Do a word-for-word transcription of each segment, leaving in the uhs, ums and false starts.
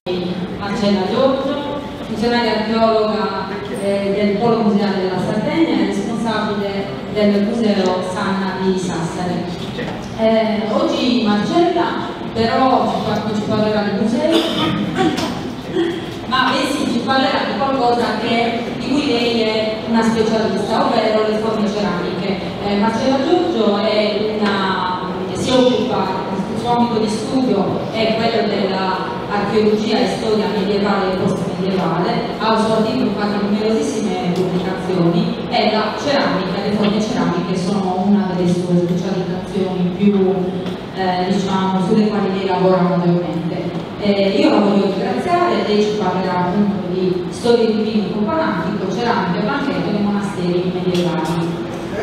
Marcella Giorgio, funzionaria archeologa eh, del Polo Museale della Sardegna e responsabile del Museo Sanna di Sassari. Eh, oggi Marcella però ci, ci parlerà di musei, ma bensì ci parlerà di qualcosa che, di cui lei è una specialista, ovvero le forme ceramiche. Eh, Marcella Giorgio è una, si occupa, il suo ambito di studio è quello dell'archeologia e storia medievale e post-medievale, ha fatto numerosissime pubblicazioni e la ceramica, le forme ceramiche sono una delle sue specializzazioni più, eh, diciamo, sulle quali lei lavora maggiormente. Eh, io la voglio ringraziare, lei ci parlerà appunto di storie di vino companatico, ceramica, banchetto e monasteri medievali.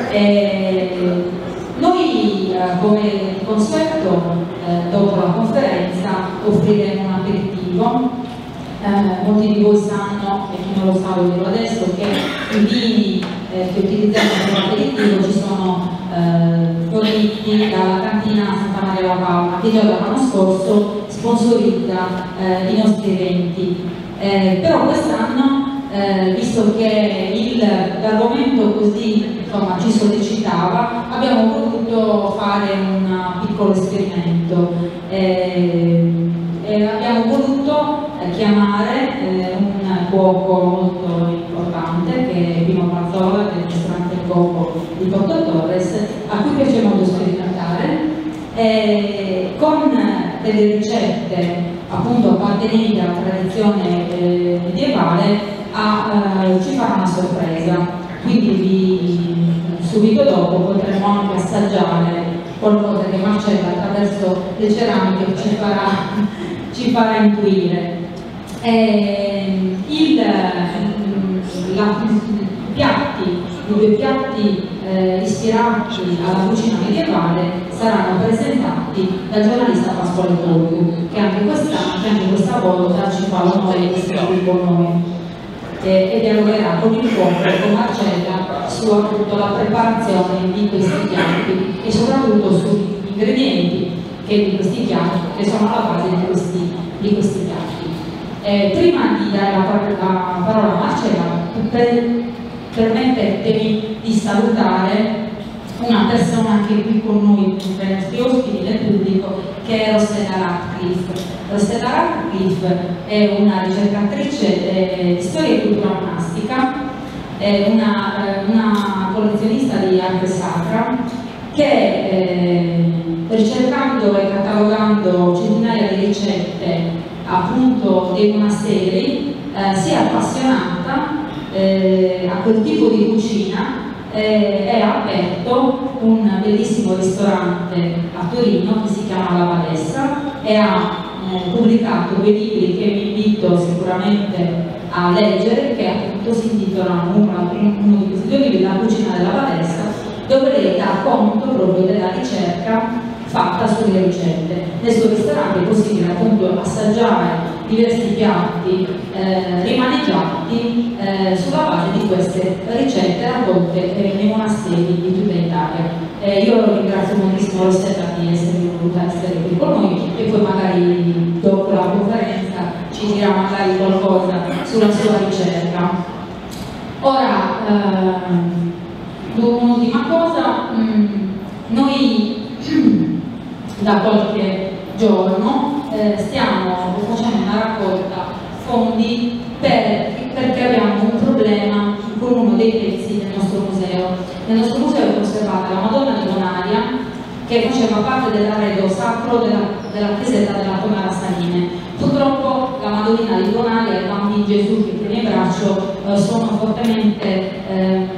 Eh, noi eh, come consueto eh, dopo la conferenza offriremo un aperitivo. Eh, molti di voi sanno, e chi non lo sa lo dirò adesso, che i vini eh, che utilizziamo per l'aperitivo ci sono eh, forniti dalla cantina Santa Maria la Palma, che già dall'anno scorso sponsorizza eh, i nostri eventi. Eh, però quest'anno Eh, visto che l'argomento così insomma, ci sollecitava, abbiamo voluto fare un piccolo esperimento eh, e abbiamo voluto eh, chiamare eh, un cuoco molto importante che è Pino Mazzola del ristorante Il Cuoco di Porto Torres, a cui piace molto sperimentare, eh, con delle ricette appunto appartenenti alla tradizione eh, medievale. A, eh, ci farà una sorpresa, quindi vi, subito dopo potremo anche assaggiare qualcosa che Marcella attraverso le ceramiche ci farà, ci farà intuire. Eh, il, la, i piatti, i due piatti eh, ispirati alla cucina medievale saranno presentati dal giornalista Pasquale Torgu, che anche quest'anno, che anche questa volta ci fa l'onore di stare con noi e dialogherà con il cuoco, con Marcella, su appunto la preparazione di questi piatti e soprattutto sugli ingredienti che di questi piatti, che sono alla base di questi, di questi piatti. Eh, prima di dare la, la parola a Marcella, per, permettetemi di salutare una persona che è qui con noi, tra i nostri ospiti del pubblico, che è Rossella Ratcliffe. Rossella Ratcliffe è una ricercatrice eh, di storia e cultura monastica, è una, eh, una collezionista di arte sacra che eh, ricercando e catalogando centinaia di ricette appunto dei monasteri eh, si è appassionata eh, a quel tipo di cucina e ha aperto un bellissimo ristorante a Torino che si chiama La Valessa e ha eh, pubblicato due libri che vi invito sicuramente a leggere, che appunto si intitolano uno, uno di questi due libri, La cucina della Valessa, dove lei dà conto proprio della ricerca fatta sulle ricette. Nel suo ristorante è possibile appunto assaggiare diversi piatti eh, rimaneggiati eh, sulla base di queste ricette raccolte eh, nei monasteri di tutta Italia. Eh, io ringrazio moltissimo Rossella di essere voluta essere qui con noi e poi magari dopo la conferenza ci dirà magari qualcosa sulla sua ricerca. Ora, eh, un'ultima cosa, mh, noi da qualche giorno eh, stiamo facendo una raccolta fondi per, perché abbiamo un problema con uno dei pezzi del nostro museo. Nel nostro museo è conservata la Madonna di Bonaria, che faceva parte dell'arredo sacro della, della chiesetta della Tomara Sanine. Purtroppo la Madonnina di Bonaria e il bambino Gesù che tiene in braccio eh, sono fortemente eh,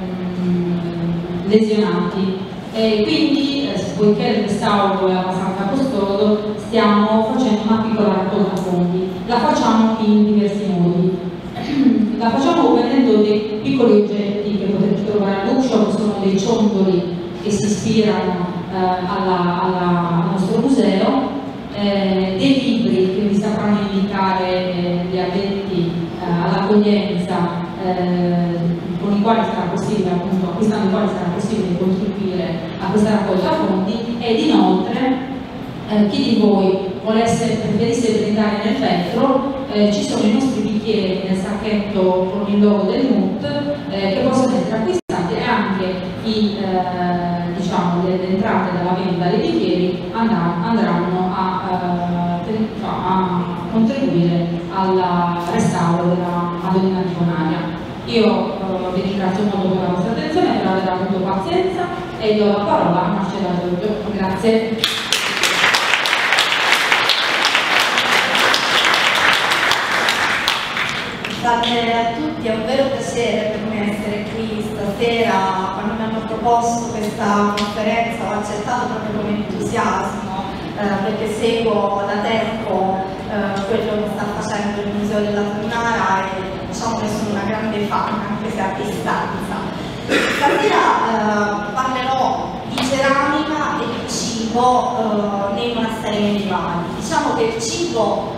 lesionati. E quindi, eh, poiché il restauro è abbastanza costoso, stiamo facendo una piccola raccolta fondi. La facciamo in diversi modi. La facciamo vendendo dei piccoli oggetti che potete trovare all'Uccio, sono dei ciondoli che si ispirano eh, alla, alla, al nostro museo, eh, dei libri che vi sapranno indicare eh, gli addetti eh, all'accoglienza, eh, con i quali sarà possibile, appunto, acquistando i quali sarà possibile contribuire a questa raccolta fondi, ed inoltre eh, chi di voi volesse, preferisse brindare nel vetro, eh, ci sono i nostri bicchieri nel sacchetto con il logo del M U T eh, che possono essere acquistati, e anche i, eh, diciamo, le, le entrate dalla vendita dei bicchieri andranno, andranno a, eh, a contribuire al restauro della Madonnina di Bonaria. Io eh, vi ringrazio molto per la vostra attenzione, per aver avuto pazienza, e do la parola a Marcella Giorgio. Grazie. Salve a tutti, è un vero piacere per me essere qui stasera. Quando mi hanno proposto questa conferenza ho accettato proprio con entusiasmo, eh, perché seguo da tempo eh, quello che sta facendo il Museo della Tonnara e diciamo che sono una grande fan, anche se a distanza. Stasera eh, parlerò di ceramica e di cibo eh, nei monasteri medievali. Diciamo che il cibo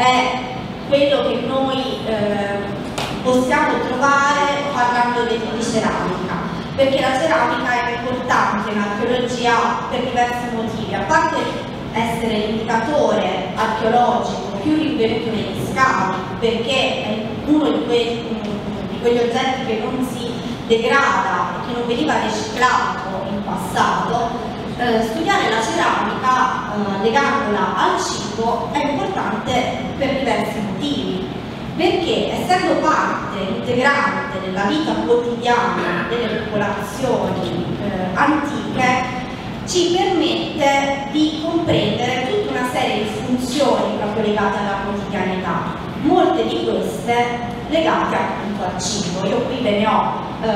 è quello che noi eh, possiamo trovare parlando di, di ceramica, perché la ceramica è importante in archeologia per diversi motivi, a parte essere l'indicatore archeologico più rinvenuto negli scavi, perché è uno di, que di quegli oggetti che non si degrada e che non veniva riciclato in passato. Eh, studiare la ceramica eh, legandola al cibo è importante per diversi motivi, perché essendo parte integrante della vita quotidiana delle popolazioni eh, antiche ci permette di comprendere tutta una serie di funzioni proprio legate alla quotidianità, molte di queste legate appunto al cibo. Io qui ve ne ho eh,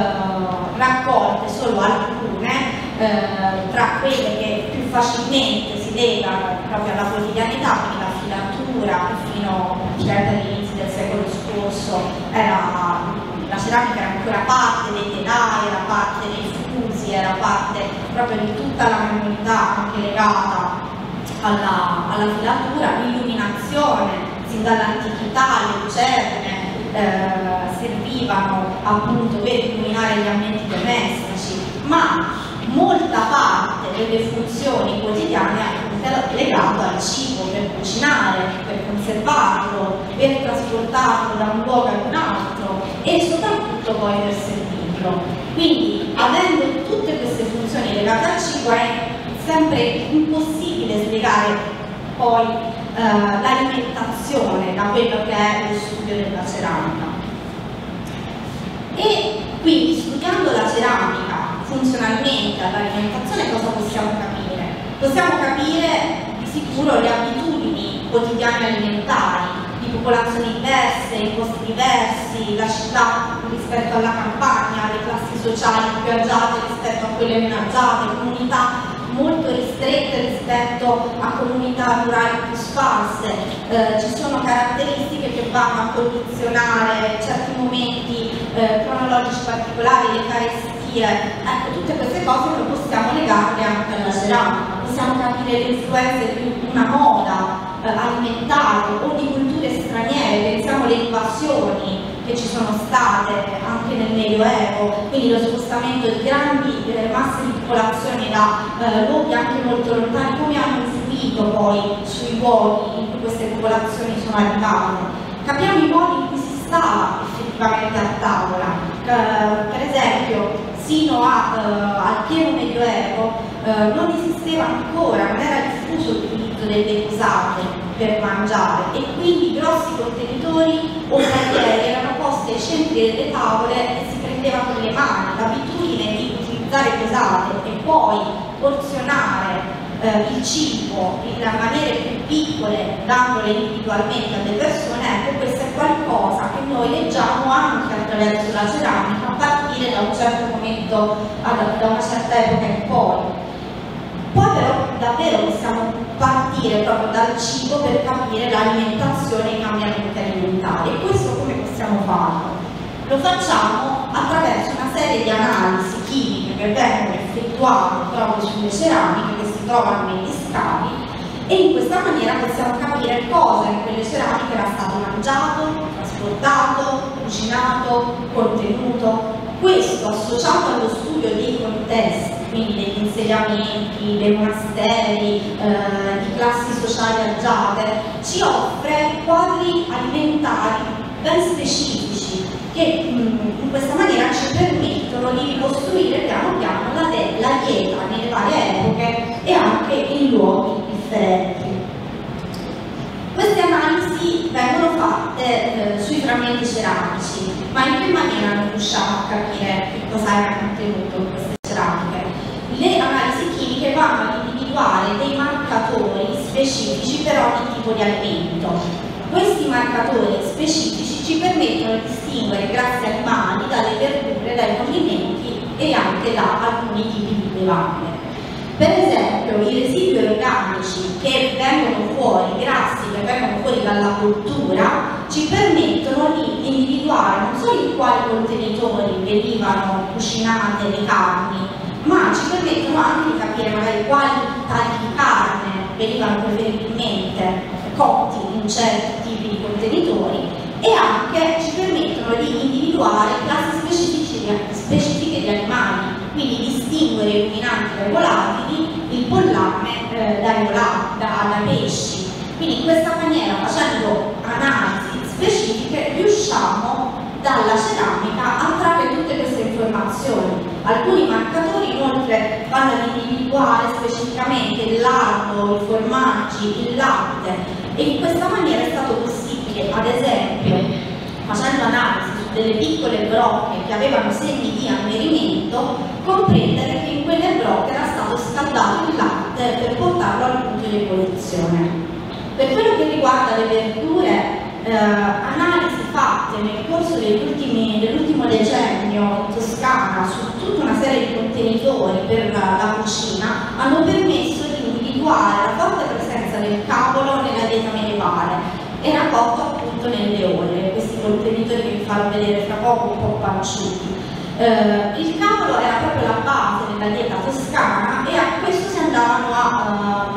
raccolte solo alcune, eh, tra quelle che più facilmente si legano proprio alla quotidianità, quindi la filatura, che fino agli inizi del secolo scorso era, la ceramica era ancora parte dei telai, era parte dei fusi, era parte proprio di tutta la comunità anche legata alla, alla filatura, l'illuminazione, sin dall'antichità le lucerne eh, servivano appunto per illuminare gli ambienti domestici, ma molta parte delle funzioni quotidiane è appunto legata al cibo, per cucinare, per conservarlo, per trasportarlo da un luogo ad un altro e soprattutto poi per servirlo. Quindi, avendo tutte queste funzioni legate al cibo, è sempre impossibile spiegare poi eh, l'alimentazione da quello che è lo studio della ceramica. E quindi, studiando la ceramica funzionalmente all'alimentazione, cosa possiamo capire? Possiamo capire di sicuro le abitudini quotidiane alimentari di popolazioni diverse, in posti diversi, la città rispetto alla campagna, le classi sociali più agiate rispetto a quelle meno agiate, comunità molto ristrette rispetto a comunità rurali più sparse. Eh, ci sono caratteristiche che vanno a condizionare certi momenti eh, cronologici particolari, le carestie. Ecco, tutte queste cose non possiamo legarle anche alla ceramica, possiamo capire le influenze di una moda eh, alimentare o di culture straniere, pensiamo alle invasioni che ci sono state anche nel Medioevo, quindi lo spostamento di grandi eh, masse di popolazione da eh, luoghi anche molto lontani, come hanno influito poi sui luoghi in cui queste popolazioni sono arrivate. Capiamo i modi in cui si stava effettivamente a tavola, eh, per esempio sino a, eh, al pieno Medioevo eh, non esisteva ancora, non era diffuso l'utilizzo delle posate per mangiare e quindi grossi contenitori o taglieri erano posti ai centri delle tavole e si prendeva con le mani. L'abitudine di utilizzare posate e poi porzionare eh, il cibo in maniere più piccole, dandole individualmente alle persone, ecco, questo è qualcosa che noi leggiamo anche attraverso la ceramica a partire da un certo momento, da una certa epoca in poi. Poi però davvero possiamo partire proprio dal cibo per capire l'alimentazione e i cambiamenti alimentari. E questo come possiamo farlo? Lo facciamo attraverso una serie di analisi chimiche che vengono effettuate proprio sulle ceramiche che si trovano negli scavi, e in questa maniera possiamo capire cosa in quelle ceramiche era stato mangiato, trasportato, cucinato, contenuto. Questo associato allo studio dei contesti quindi degli insediamenti, dei monasteri, eh, di classi sociali agiate, ci offre quadri alimentari ben specifici che mh, in questa maniera ci permettono di ricostruire piano piano la, la dieta nelle varie epoche e anche in luoghi differenti. Queste analisi vengono fatte eh, sui frammenti ceramici, ma in che maniera non riusciamo a capire che cosa era contenuto in queste ceramiche? Le analisi chimiche vanno ad individuare dei marcatori specifici per ogni tipo di alimento. Questi marcatori specifici ci permettono di distinguere i grassi animali dalle verdure, dai condimenti e anche da alcuni tipi di bevande. Per esempio, i residui organici che vengono fuori, i grassi che vengono fuori dalla cottura, ci permettono di individuare non solo in quali contenitori venivano cucinate le carni, ma ci permettono anche di capire magari quali tagli di carne venivano preferibilmente cotti in certi tipi di contenitori e anche ci permettono di individuare classi specifiche di animali, quindi distinguere i ruminanti dai volatili, il pollame eh, dai, volati, da, dai pesci. Quindi in questa maniera, facendo analisi specifiche, riusciamo dalla ceramica a trarre tutte queste informazioni. Alcuni marcatori inoltre vanno ad individuare specificamente il lardo, i formaggi, il latte, e in questa maniera è stato possibile, ad esempio, facendo analisi su delle piccole brocche che avevano segni di annerimento, comprendere che in quelle brocche era stato scaldato il latte per portarlo al punto di ebollizione. Per quello che riguarda le verdure, eh, analisi fatte nel corso dell'ultimo decennio in Toscana su tutta una serie di contenitori per la, la cucina hanno permesso di individuare la forte presenza del cavolo nella dieta medievale. Era cotto appunto nelle olle, questi contenitori che vi farò vedere fra poco un po' panciuti. Eh, il cavolo era proprio la base della dieta toscana e a questo si andavano a,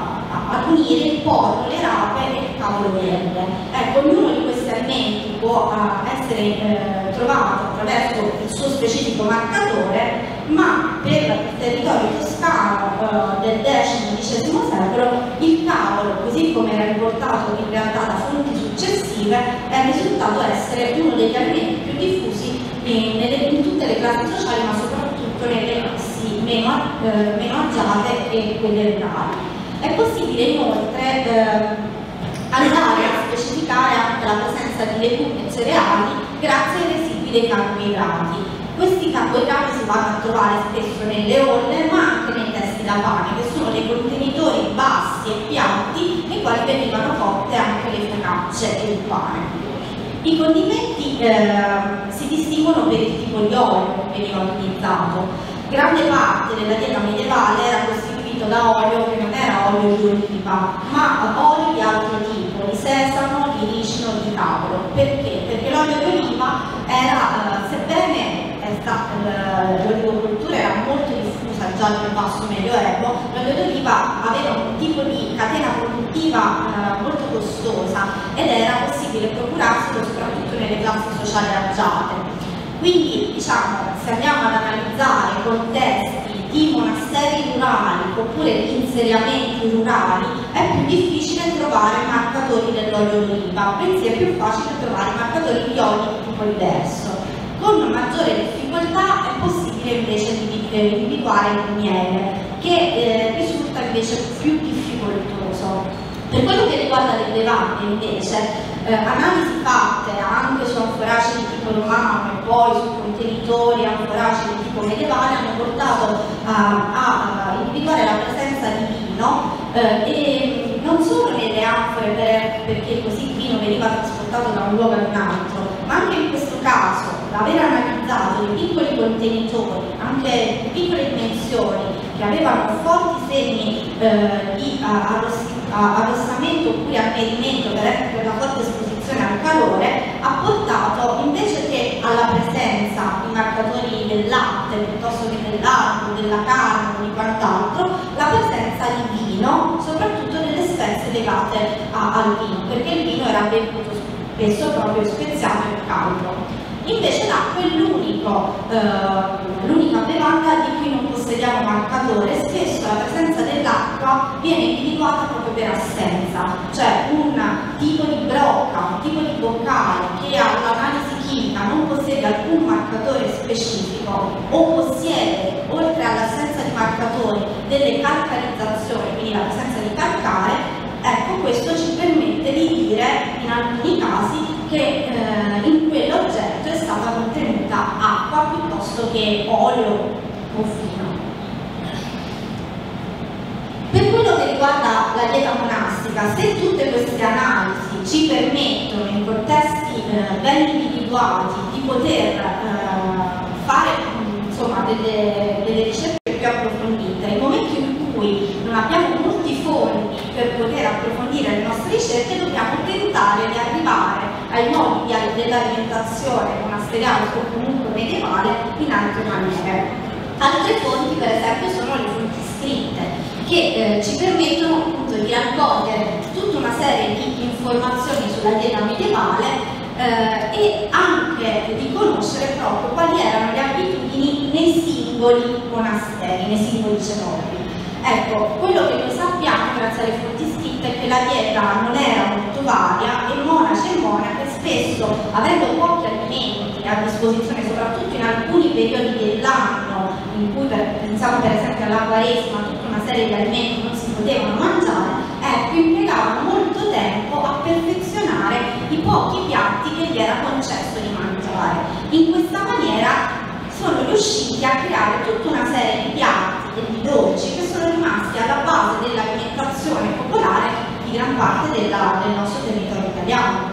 a, a unire il porro, le rape e il cavolo verde. Ecco, ognuno di questi alimenti può uh, essere eh, trovato attraverso il suo specifico marcatore, ma per il territorio toscano uh, del decimo-undicesimo secolo il cavolo, così come era riportato in realtà da fonti successive, è risultato essere uno degli alimenti più diffusi in, nelle, in tutte le classi sociali, ma soprattutto nelle classi meno, eh, meno agiate e quelle rurali. È possibile inoltre eh, andare a specificare anche la presenza di legumi e cereali grazie ai residui dei carboidrati. Questi carboidrati si vanno a trovare spesso nelle olle, ma anche nei testi da pane, che sono dei contenitori bassi e piatti nei quali venivano cotte anche le focacce e il pane. I condimenti eh, si distinguono per il tipo di olio che veniva utilizzato. Grande parte della dieta medievale era costituito da olio che non era olio di oliva, ma olio di altro tipo, di sesamo, di ricino, di cavolo. Perché? Perché l'olio di oliva era, eh, sebbene l'olivocoltura era molto diffusa già nel basso medioevo, l'olio di oliva aveva un tipo di catena produttiva eh, molto costosa ed era possibile procurarselo soprattutto nelle classi sociali agiate. Quindi, diciamo, se andiamo ad analizzare contesti di monasteri rurali oppure di insediamenti rurali, è più difficile trovare marcatori dell'olio d'oliva, bensì è più facile trovare marcatori di olio di tipo diverso. Con maggiore difficoltà è possibile invece individuare il miele, che eh, risulta invece più difficoltoso. Per quello che riguarda le bevande invece, eh, analisi fatte anche su anforaggi di tipo romano e poi su contenitori anforaggi di tipo medievale hanno portato a, a, a individuare la presenza di vino eh, e non solo nelle anfore per, perché così il vino veniva trasportato da un luogo ad un altro, ma anche in questo caso aver analizzato i piccoli contenitori, anche di piccole dimensioni, che avevano forti segni eh, di arrossamento oppure annerimento per, per la forte esposizione al calore, ha portato invece che alla presenza di marcatori del latte piuttosto che del lardo, della carne o di quant'altro, la presenza di vino, soprattutto delle spezie legate a, al vino, perché il vino era bevuto spesso proprio speziato e caldo. Invece l'acqua è l'unico, eh, l'unica bevanda di cui non possediamo marcatore. Spesso la presenza dell'acqua viene individuata proprio per assenza, cioè un tipo di brocca, un tipo di boccale che all'analisi chimica non possiede alcun marcatore specifico o possiede, oltre all'assenza di marcatori, delle calcarizzazioni, quindi la presenza di calcare, ecco, questo ci permette di dire in alcuni casi che eh, in quell'oggetto è stata contenuta acqua piuttosto che olio o vino. Per quello che riguarda la dieta monastica, se tutte queste analisi ci permettono in contesti eh, ben individuati di poter eh, fare insomma, delle, delle ricerche più approfondite, nel momento in cui non abbiamo molti fondi per poter approfondire le nostre ricerche, dobbiamo tentare di arrivare ai modi dell'alimentazione monasteriale o comunque medievale in altre maniere. Altre fonti, per esempio, sono le fonti scritte, che eh, ci permettono appunto di raccogliere tutta una serie di informazioni sulla dieta medievale eh, e anche di conoscere proprio quali erano le abitudini nei singoli monasteri, nei singoli cenobili. Ecco, quello che noi sappiamo grazie alle fonti scritte è che la dieta non era molto varia e monaci e monache spesso, avendo pochi alimenti a disposizione, soprattutto in alcuni periodi dell'anno in cui per, pensiamo per esempio alla Quaresima, tutta una serie di alimenti non si potevano mangiare, ecco, impiegavano molto tempo a perfezionare i pochi piatti che gli era concesso di mangiare. In questa maniera sono riusciti a creare tutta una serie di piatti e di dolci che sono rimasti alla base dell'alimentazione popolare di gran parte della, del nostro territorio italiano.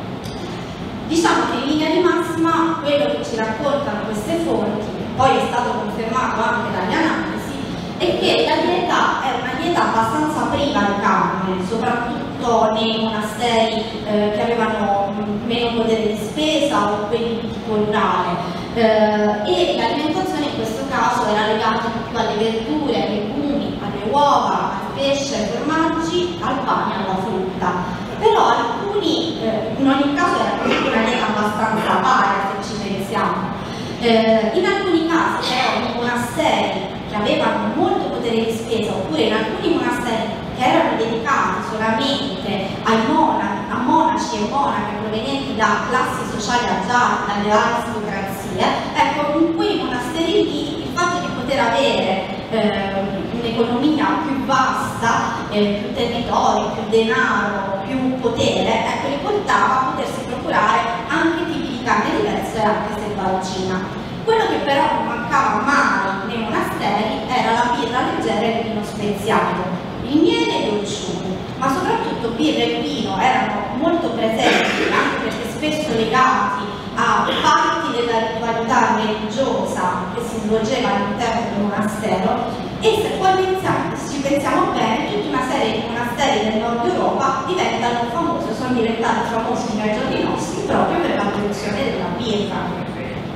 Diciamo che in linea di massima quello che ci raccontano queste fonti, che poi è stato confermato anche dalle analisi, è che la dieta è una dieta abbastanza priva di carne, soprattutto nei monasteri eh, che avevano meno potere di spesa o quelli di tipo rurale. Eh, e l'alimentazione in questo caso era legata più alle verdure, ai legumi, alle uova, al pesce, ai formaggi, al pane e alla frutta. Però alcuni, eh, in ogni caso era comunque una dieta abbastanza varia se ci pensiamo. Eh, in alcuni casi però in monasteri che avevano molto potere di spesa, oppure in alcuni monasteri che erano dedicati solamente ai monaci, a monaci e monache provenienti da classi sociali agiate, dalle aristocrazie, ecco, in quei monasteri lì il fatto di poter avere eh, un'economia più vasta, eh, più territorio, più denaro, più potere, ecco, li portava a potersi procurare anche tipi di carne diverse, anche selvaggina. Quello che però non mancava mai nei monasteri era la birra leggera e il vino speziato, il miele e i dolciumi, ma soprattutto birra e vino erano molto presenti, anche perché spesso legati a parti della ritualità religiosa che si svolgeva all'interno del monastero. E se poi pensiamo, ci pensiamo bene, tutta una serie di monasteri del nord Europa diventano famosi, sono diventati famosi fino ai giorni nostri proprio per la produzione della birra.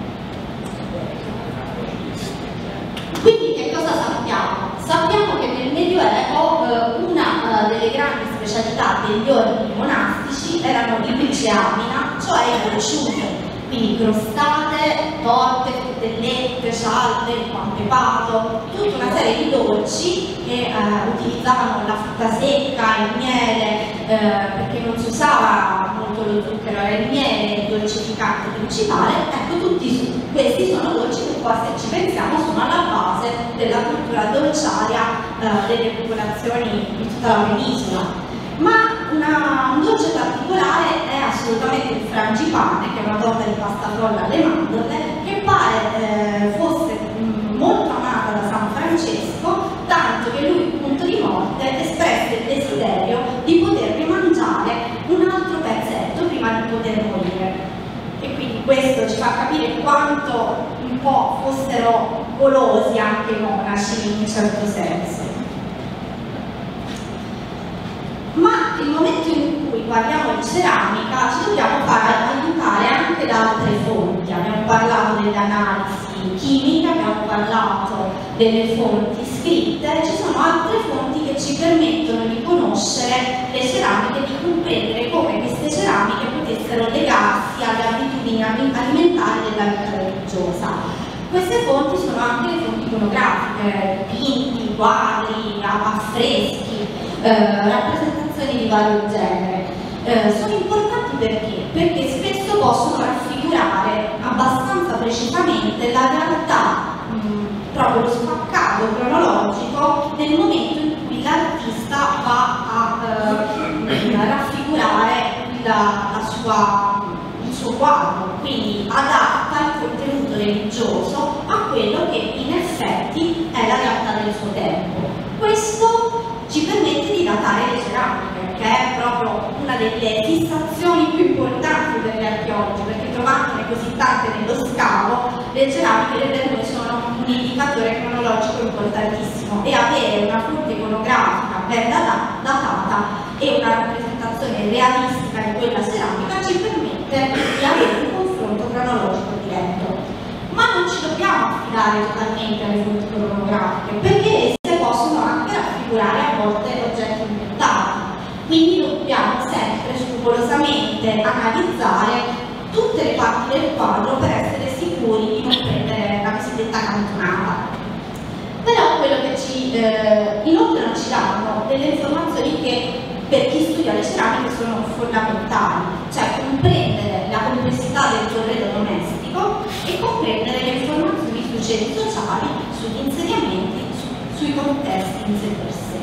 Quindi che cosa sappiamo? Sappiamo che nel Medioevo eh, una eh, delle grandi specialità degli ordini monastici erano i biciamina, cioè i dolciumi, quindi crostate, torte, fruttellette, cialde, il pan pepato, tutta una serie di dolci che eh, utilizzavano la frutta secca, il miele, eh, perché non si usava molto lo zucchero, era il miele il dolcificante principale. Ecco, tutti questi sono dolci che poi, se ci pensiamo, sono alla base della cultura dolciaria eh, delle popolazioni di tutta la penisola. Ma una, un dolce particolare è assolutamente il frangipane, che è una torta di pasta frolla alle mandorle, che pare eh, fosse mh, molto amata da San Francesco, tanto che lui, punto di morte, espresse il desiderio di poterne mangiare un altro pezzetto prima di poter morire. E quindi questo ci fa capire quanto un po' fossero golosi anche i monaci in un certo senso. Ma nel momento in cui parliamo di ceramica ci dobbiamo fare aiutare anche da altre fonti. Abbiamo parlato delle analisi chimiche, abbiamo parlato delle fonti scritte, ci sono altre fonti che ci permettono di conoscere le ceramiche, di comprendere come queste queste ceramiche potessero legarsi alle abitudini alimentari della vita religiosa. Queste fonti sono anche le fonti iconografiche, dipinti, quadri, affreschi, eh, rappresentazioni di vario genere. Eh, sono importanti perché? Perché spesso possono raffigurare abbastanza precisamente la realtà, mh, proprio lo spaccato cronologico del momento in cui l'artista va a eh, raffigurare la, la sua, il suo quadro, quindi adatta il contenuto religioso a quello che in effetti è la realtà del suo tempo. Questo ci permette di datare le ceramiche, che è proprio una delle fissazioni più importanti per gli archeologi, perché trovandone così tante nello scavo, le ceramiche per noi sono un indicatore cronologico importantissimo, e avere una fonte iconografica ben datata e una rappresentazione realistica di quella ceramica ci permette di avere un confronto cronologico diretto. Ma non ci dobbiamo affidare totalmente alle fonti iconografiche, perché esse possono anche raffigurare a volte oggetti inventati. Quindi dobbiamo sempre scrupolosamente analizzare tutte le parti del quadro per essere sicuri di non prendere la cosiddetta cantonata. Però quello che ci eh, inoltre non ci danno delle informazioni che per chi studia le ceramiche sono fondamentali, cioè comprendere la complessità del corredo domestico e comprendere le informazioni sui ceti sociali, sugli insediamenti, su, sui contesti in sé per sé.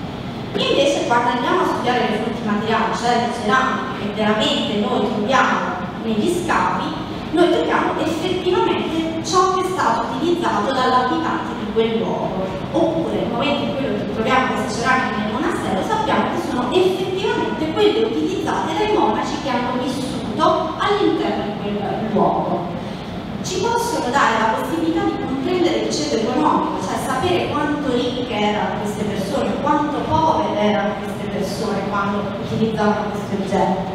Invece quando andiamo a studiare le fonti materiali, cioè le ceramiche che veramente noi troviamo negli scavi, noi troviamo effettivamente ciò che è stato utilizzato dall'abitante di quel luogo, oppure nel momento in cui troviamo queste ceramiche nel monastero sappiamo che sono effettivamente quelle utilizzate dai monaci che hanno vissuto all'interno di quel luogo. Ci possono dare la possibilità di comprendere il ceto economico, cioè sapere quanto ricche erano queste persone, quanto povere erano queste persone quando utilizzavano questi oggetti.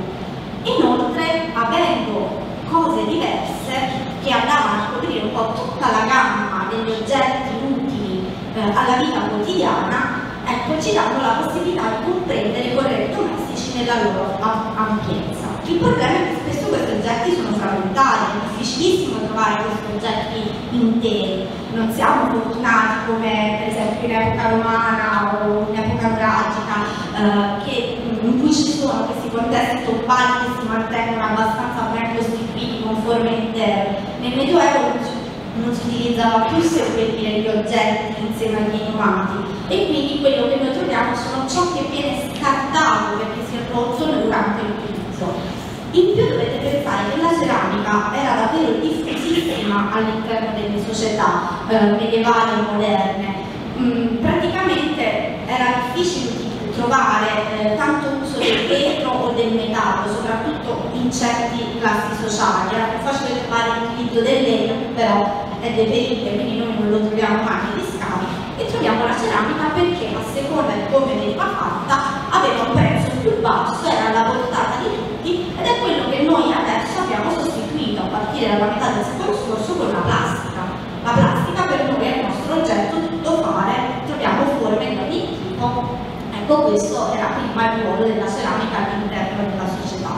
Inoltre, avendo cose diverse che andavano a coprire un po' tutta la gamma degli oggetti utili eh, alla vita quotidiana, ecco, ci danno la possibilità di comprendere i corredi domestici nella loro ampiezza. Il problema è che spesso questi oggetti sono frammentari, è difficilissimo trovare questi oggetti interi. Non siamo fortunati come per esempio in epoca romana o in epoca nuragica, eh, che, in cui ci sono questi contesti tombali che si mantengono abbastanza ben costituiti con forme intere. Nel Medioevo non si, non si utilizzava più seppellire gli oggetti insieme agli inumati, e quindi quello che noi troviamo sono ciò che viene scartato perché si arrozzano durante l'utilizzo. In più dovete pensare che la ceramica era davvero diffusissima all'interno delle società eh, medievali e moderne. Mm, praticamente era difficile trovare eh, tanto uso del vetro o del metallo, soprattutto in certi classi sociali. Era più facile trovare l'utilizzo del legno, però è deperibile, quindi noi non lo troviamo mai negli scavi, e troviamo la ceramica perché a seconda di come veniva fatta aveva un prezzo più basso, era alla portata di tutti, ed è quello che noi adesso abbiamo sostituito a partire dalla metà del secolo scorso con la plastica. La plastica per noi è il nostro oggetto tutto fare, troviamo forme di ogni tipo. Ecco, questo era prima il ruolo della ceramica all'interno della società.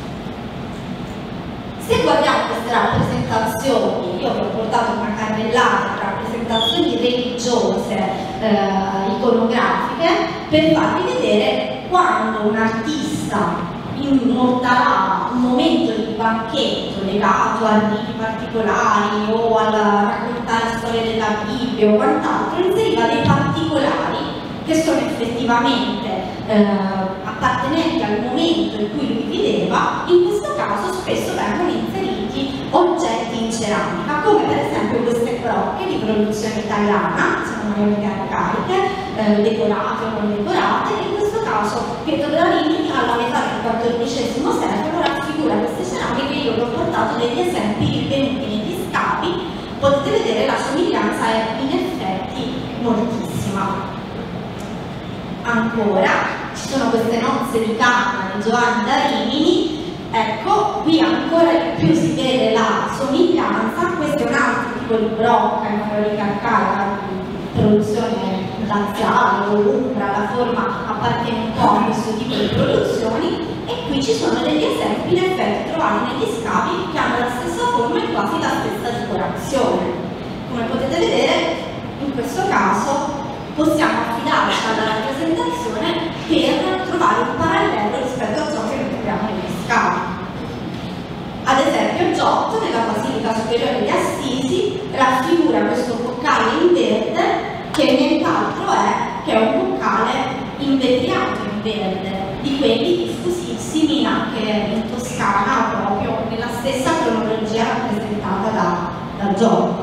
Se guardiamo queste rappresentazioni, io vi ho portato una carrellata di rappresentazioni religiose eh, iconografiche per farvi vedere quando un artista immortalava un momento di banchetto legato a riti particolari o al raccontare storie della Bibbia o quant'altro, inseriva dei particolari che sono effettivamente eh, appartenenti al momento in cui lui viveva. In questo caso spesso vengono inseriti oggetti in ceramica, come per esempio queste crocche di produzione italiana, sono maiorità arcaiche, eh, decorate o non decorate. In questo caso Pietro Brarini alla metà del quattordicesimo secolo raffigura queste ceramiche. Io vi ho portato degli esempi rinvenuti negli scavi, potete vedere la somiglianza è in effetti moltissima. Ancora, ci sono queste nozze di canna di Giovanni da Rimini, ecco, qui ancora di più si vede la somiglianza. Questo è un altro tipo di brocca in fabbrica arcaica, di produzione laziale o umbra, la forma appartiene un po' a questo tipo di produzioni, e qui quindi ci sono degli esempi in effetti trovati negli scavi che hanno la stessa forma e quasi la stessa decorazione. Come potete vedere, in questo caso possiamo affidarci alla rappresentazione per trovare un parallelo rispetto a ciò che noi troviamo negli scavi. Ad esempio, Giotto, nella Basilica Superiore di Assisi, raffigura questo boccale in verde che nient'altro è che un boccale invetriato in verde, di quelli diffusissimi anche in Toscana, proprio nella stessa cronologia rappresentata da, da Giotto.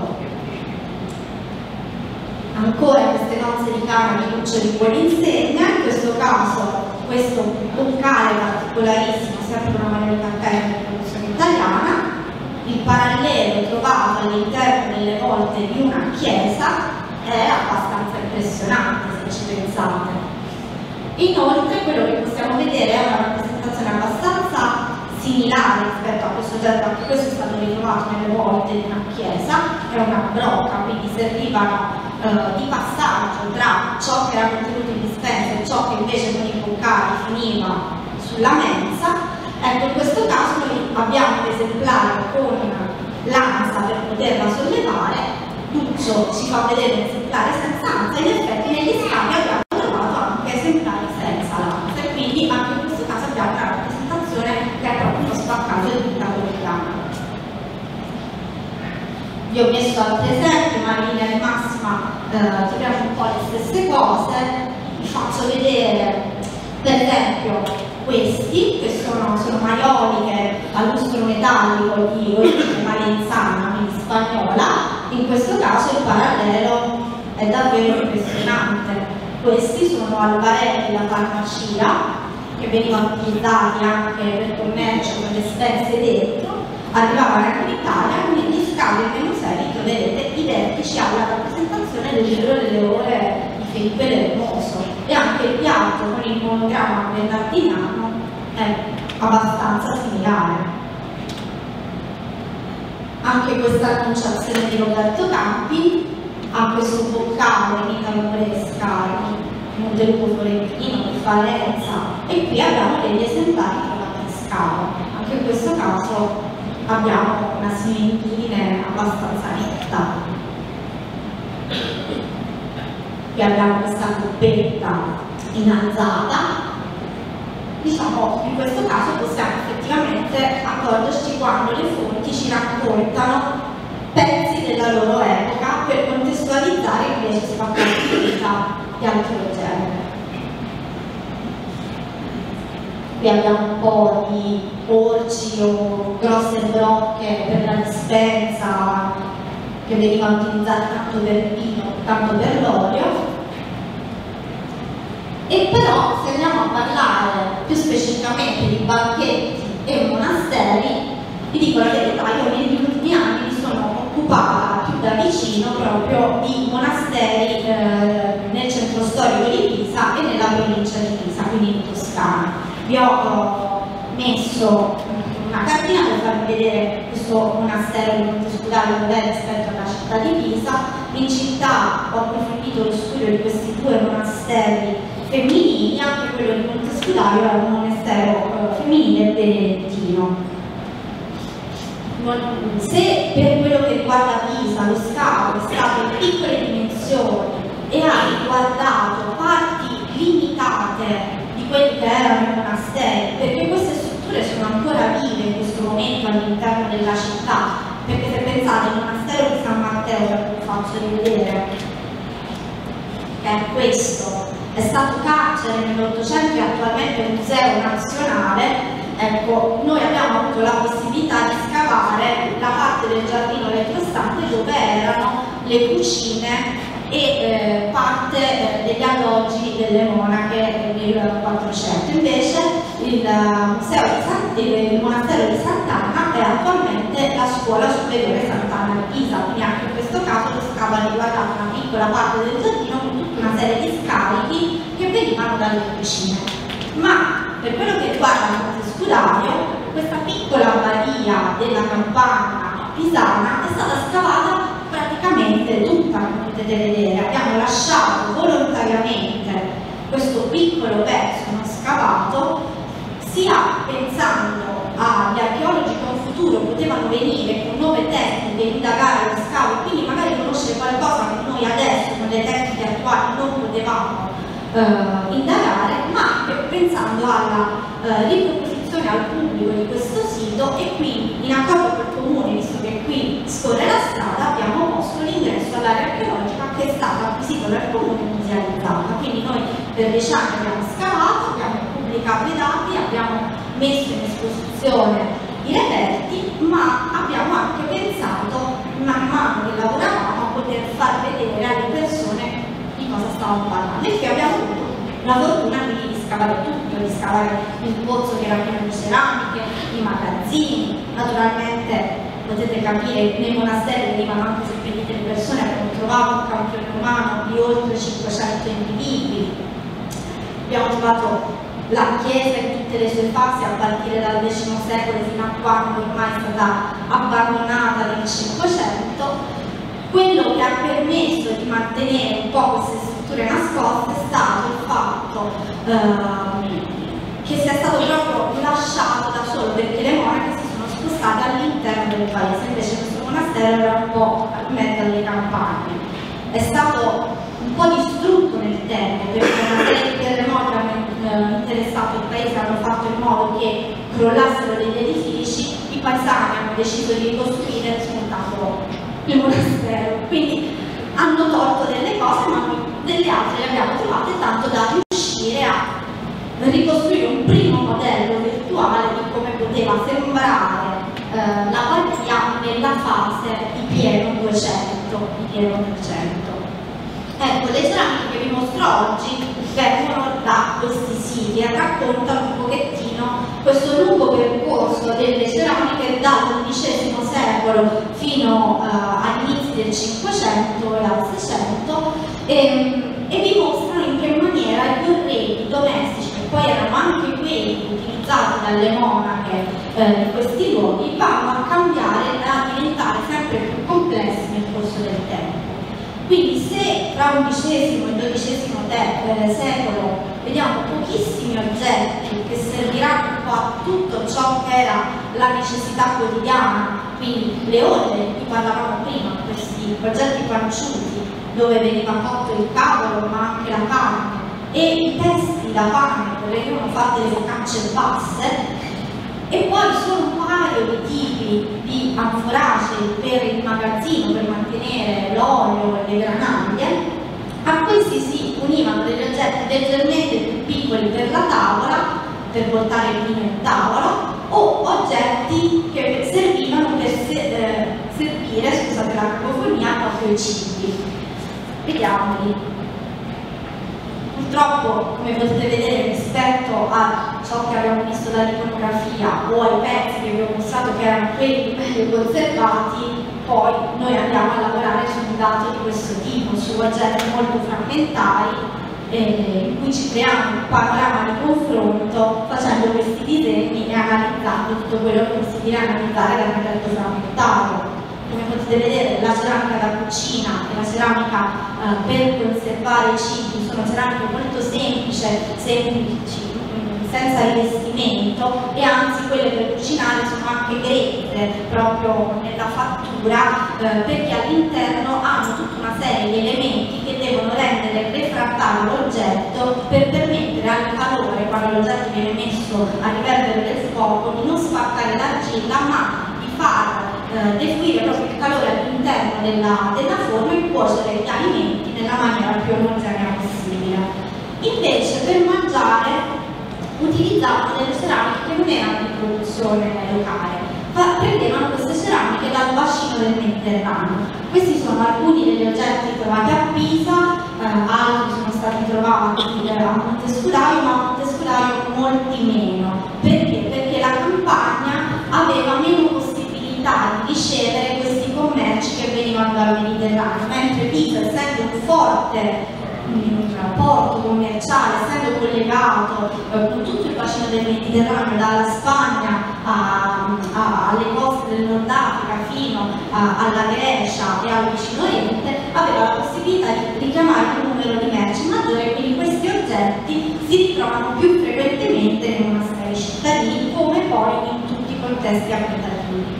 Ancora queste nozze di Cana di Lucio di Buoninsegna, in questo caso questo boccale particolarissimo, sempre una Maria di produzione italiana, il parallelo trovato all'interno delle volte di una chiesa è abbastanza impressionante, se ci pensate. Inoltre quello che possiamo vedere è una rappresentazione abbastanza similare rispetto a questo oggetto, anche questo è stato ritrovato nelle volte di una chiesa, è una brocca, quindi servivano eh, di passaggio tra ciò che era contenuto in dispensa e ciò che invece con i boccali finiva sulla mensa. Ecco, in questo caso noi abbiamo l'esemplare con l'ansa per poterla sollevare. Lucio ci fa vedere un esemplare senza ansa, in effetti negli scavi abbiamo trovato anche esemplari senza l'ansa, e quindi anche in questo caso abbiamo una rappresentazione che è proprio uno spaccato del dittatore italiano. Vi ho messo altri esempi, ma in linea di massima eh, troviamo un po' le stesse cose. Vi faccio vedere per esempio questi, che sono, sono maioliche a lustro metallico di origine malenzana, quindi spagnola. In questo caso il parallelo è davvero impressionante. Questi sono albarelli da farmacia che venivano utilizzati anche per commercio con le spezie dentro, arrivavano anche in Italia, quindi gli scavi nei musei troverete identici alla rappresentazione del libro delle ore di Felipe l'Ermoso, e anche il piatto con il monogramma bernardiniano è abbastanza similare. Anche questa annunciazione di Roberto Campi ha questo boccale in italo-moresca, Montelupo Florentino di Valenza, e qui abbiamo degli esemplari trovati in scavo. Anche in questo caso abbiamo una similitudine abbastanza netta. Qui abbiamo questa coppetta innalzata. Diciamo, in questo caso possiamo effettivamente accorgerci quando le fonti ci raccontano pezzi della loro epoca per contestualizzare invece spaccati di vita di altro genere. Qui abbiamo un po' di orci o grosse brocche per la dispensa che venivano utilizzate tanto per il vino, tanto per l'olio. E però se andiamo a parlare più specificamente di banchetti e monasteri, vi dico la verità, io negli ultimi anni mi sono occupata più da vicino proprio di monasteri eh, nel centro storico di Pisa e nella provincia di Pisa, quindi in Toscana. Vi ho eh, messo una cartina per farvi vedere questo monastero di Monte Scudario dov'è rispetto alla città di Pisa. In città ho approfondito lo studio di questi due monasteri femminili, anche quello di Monte Scudario è un monastero eh, femminile benedettino. Se per quello che riguarda Pisa lo scavo è stato in piccole dimensioni e ha riguardato parti limitate di quelli che erano i monasteri, perché queste strutture sono ancora vive in questo momento all'interno della città, perché se pensate al monastero di San Matteo, che vi faccio rivedere, che è questo, è stato carcere nell'Ottocento e attualmente è museo nazionale. Ecco, noi abbiamo avuto la possibilità di scavare la parte del giardino retrostante dove erano le cucine e eh, parte eh, degli alloggi delle monache del Quattrocento. Invece il, museo di San, il monastero di Sant'Anna è attualmente la scuola superiore Sant'Anna di Pisa, quindi anche in questo caso lo scavo ha riguardato una piccola parte del giardino con tutta una serie di scarichi che venivano dalle cucine. Ma per quello che riguarda Monte Scudario, questa piccola badia della campagna pisana è stata scavata praticamente tutta, come potete vedere. Abbiamo lasciato volontariamente questo piccolo pezzo non scavato sia pensando agli archeologi che in futuro potevano venire con nuove tecniche, indagare lo scavo, quindi magari conoscere qualcosa che noi adesso con le tecniche attuali non potevamo eh, indagare, ma anche pensando alla eh, riproposizione al pubblico di questo sito, e quindi in accordo col comune, visto che qui scorre la strada, abbiamo posto l'ingresso all'area archeologica che è stata acquisita dal comune e musealizzata. Quindi noi per dieci anni abbiamo scavato, abbiamo pubblicato i dati, abbiamo messo in esposizione i reperti, ma abbiamo anche pensato, man mano che lavoravamo, a poter far vedere alle persone di cosa stavamo parlando, e che abbiamo avuto la fortuna quindi di scavare tutto, di scavare il pozzo che era pieno di ceramiche, i magazzini. Naturalmente potete capire, nei monasteri venivano anche seppellite le persone, abbiamo trovato un campione umano di oltre cinquecento individui, abbiamo trovato la chiesa in tutte le sue fasi a partire dal decimo secolo fino a quando ormai è stata abbandonata nel Cinquecento. Quello che ha permesso di mantenere un po' queste strutture nascoste è stato il fatto eh, che sia stato proprio lasciato da solo, perché le monache si sono spostate all'interno del paese, invece questo monastero era un po' in mezzo alle campagne. È stato un po' distrutto nel tempo, perché una serie di terremoti hanno eh, interessato il paese, hanno fatto in modo che crollassero degli edifici, i paesani hanno deciso di ricostruire spuntando il monastero, quindi hanno tolto delle cose, ma noi delle altre le abbiamo trovate, tanto da riuscire a ricostruire un primo modello virtuale di come poteva sembrare eh, la Badia nella fase di pieno duecento, di pieno trecento. Ecco, le ceramiche che vi mostro oggi vengono da questi siti e raccontano un pochettino questo lungo percorso delle ceramiche dall'undicesimo secolo fino uh, agli inizi del Cinquecento e al Seicento, e, e vi mostrano in che maniera i corredi domestici, che poi erano anche quelli utilizzati dalle monache eh, di questi luoghi, vanno a cambiare e a diventare sempre più complessi nel corso del tempo. Quindi se tra undicesimo e dodicesimo eh, secolo vediamo pochissimi oggetti che serviranno un po' a tutto ciò che era la necessità quotidiana, quindi le ore, di cui parlavamo prima, questi oggetti panciuti dove veniva cotto il cavolo ma anche la carne, e i testi da pane dove venivano fatte le focacce basse, e poi solo un paio di tipi di anforaggi per il magazzino, per mantenere l'olio e le granaglie. A questi si univano degli oggetti leggermente più piccoli per la tavola, per portare il vino in tavola, o oggetti che servivano per se, eh, servire, scusate la cacofonia, proprio i cibi. Vediamoli. Purtroppo, come potete vedere, rispetto a ciò che abbiamo visto dall'iconografia o ai pezzi che vi ho mostrato che erano quelli meglio conservati, poi noi andiamo a lavorare su un dato di questo tipo, su oggetti molto frammentari, eh, in cui ci creiamo un panorama di confronto facendo questi disegni e analizzando tutto quello che è possibile analizzare dal reperto frammentario. Come potete vedere, la ceramica da cucina e la ceramica eh, per conservare i cibi sono ceramiche molto semplici, semplici, senza rivestimento, e anzi quelle per cucinare sono anche grezze proprio nella fattura, eh, perché all'interno hanno tutta una serie di elementi che devono rendere refrattario l'oggetto per permettere al calore, quando l'oggetto viene messo a riverbero del fuoco, di non spaccare l'argilla, ma di far Eh, defluire proprio il calore all'interno della, della forma e cuocere gli alimenti nella maniera più omogenea possibile. Invece per mangiare utilizzavano delle ceramiche che non erano di produzione locale, ma prendevano queste ceramiche dal bacino del Mediterraneo. Questi sono alcuni degli oggetti trovati a Pisa, eh, altri sono stati trovati eh, a Montescuraio, ma a Montescuraio molti meno. Perché? Perché la campagna aveva meno possibilità di ricevere questi commerci che venivano dal Mediterraneo, mentre Pisa, essendo un forte mh, porto commerciale, essendo collegato eh, con tutto il bacino del Mediterraneo, dalla Spagna a, a, alle coste del Nord Africa fino a, alla Grecia e al vicino Oriente, aveva la possibilità di richiamare un numero di merci maggiore, quindi questi oggetti si ritrovano più frequentemente nei monasteri cittadini. cittadini come poi in tutti i contesti abitativi.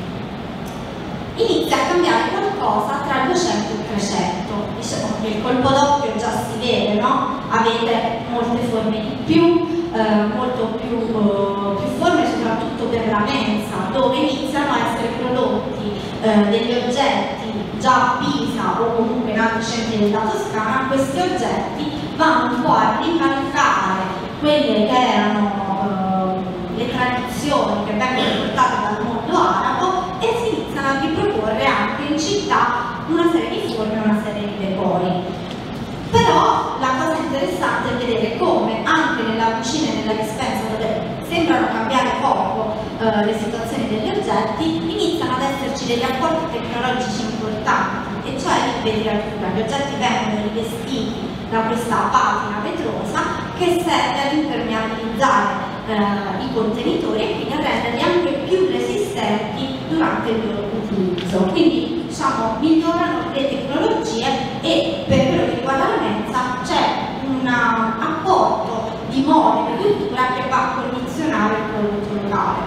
Inizia a cambiare qualcosa tra il duecento e il trecento. Diciamo che il colpo d'occhio già si vede, no? Avete molte forme di più, eh, molto più, uh, più forme soprattutto per la mensa, dove iniziano a essere prodotti eh, degli oggetti già a Pisa o comunque in altri centri della Toscana. Questi oggetti vanno un po' a ricalcare quelle che erano eh, le tradizioni che vengono portate dal mondo arabo e si iniziano a riproporre anche in città una serie di forme, una serie di decori. Però la cosa interessante è vedere come anche nella cucina e nella dispensa, dove sembrano cambiare poco eh, le situazioni degli oggetti, iniziano ad esserci degli apporti tecnologici importanti, e cioè l'invetriatura. Gli oggetti vengono rivestiti da questa patina vetrosa che serve ad impermeabilizzare eh, i contenitori e quindi a renderli anche più resistenti durante il loro utilizzo. Quindi diciamo migliorano le tecnologie e per quello che riguarda la mensa c'è un apporto di moda e di cultura che va a condizionare il prodotto locale.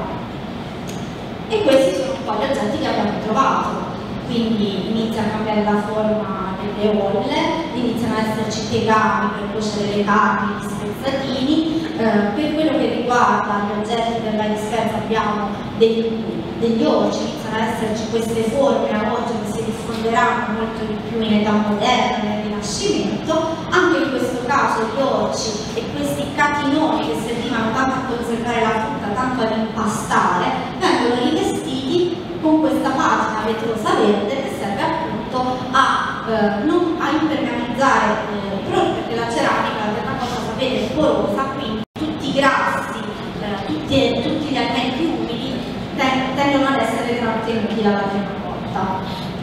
E questi sono un po' gli oggetti che abbiamo trovato. Quindi inizia a cambiare la forma delle olle, iniziano ad esserci tegami per cuocere le carni, gli spezzatini. Eh, per quello che riguarda gli oggetti per la dispensa abbiamo degli, degli orci, iniziano ad esserci queste forme a orcio che si diffonderanno molto di più in età moderna, nel Rinascimento. Anche in questo caso gli orci e questi catinoni che servivano tanto a conservare la frutta, tanto ad impastare, vengono rivestiti con questa patina vetrosa verde che serve appunto a, eh, non, a impermeabilizzare eh, i prodotti, perché la ceramica è una cosa, sapete, porosa, quindi tutti i grassi, eh, tutti, tutti gli alimenti umidi ten, tendono ad essere trattenuti dalla prima volta.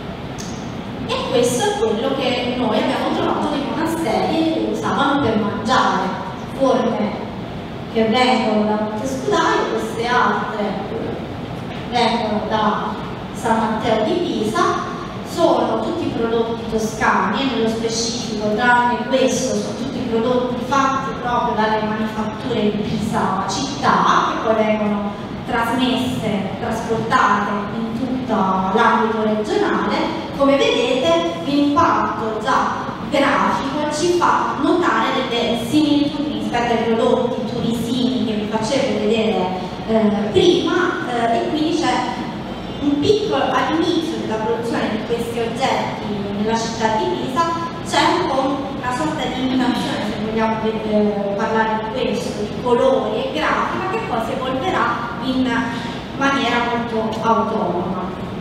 E questo è quello che noi abbiamo trovato nei monasteri che usavano per mangiare, forme che vengono da Montescudaio, queste altre vengono da San Matteo di Pisa. Sono tutti prodotti toscani e nello specifico, tranne questo, sono tutti prodotti fatti proprio dalle manifatture di Pisa città, che poi vengono trasmesse, trasportate in tutto l'ambito regionale. Come vedete l'impatto già grafico ci fa notare delle similitudini rispetto ai prodotti tunisini che vi facevo vedere eh, prima, eh, e quindi c'è un piccolo, all'inizio della produzione di questi oggetti nella città di Pisa c'è un po' una sorta di imitazione, se vogliamo eh, parlare di questo, di colori e grafica, che poi si evolverà in maniera molto autonoma.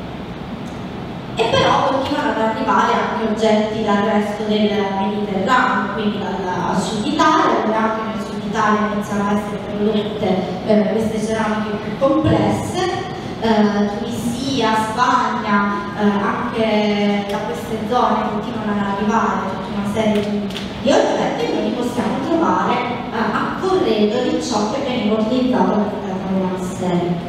E però continuano ad arrivare anche oggetti dal resto del Mediterraneo, quindi dal sud Italia, dove anche nel sud Italia iniziano a essere prodotte eh, queste ceramiche più complesse. Eh, Tunisia, Spagna, eh, anche da queste zone continuano ad arrivare tutta una serie di, di oggetti e noi li possiamo trovare eh, a corredo di ciò che veniva utilizzato all'interno dei monasteri.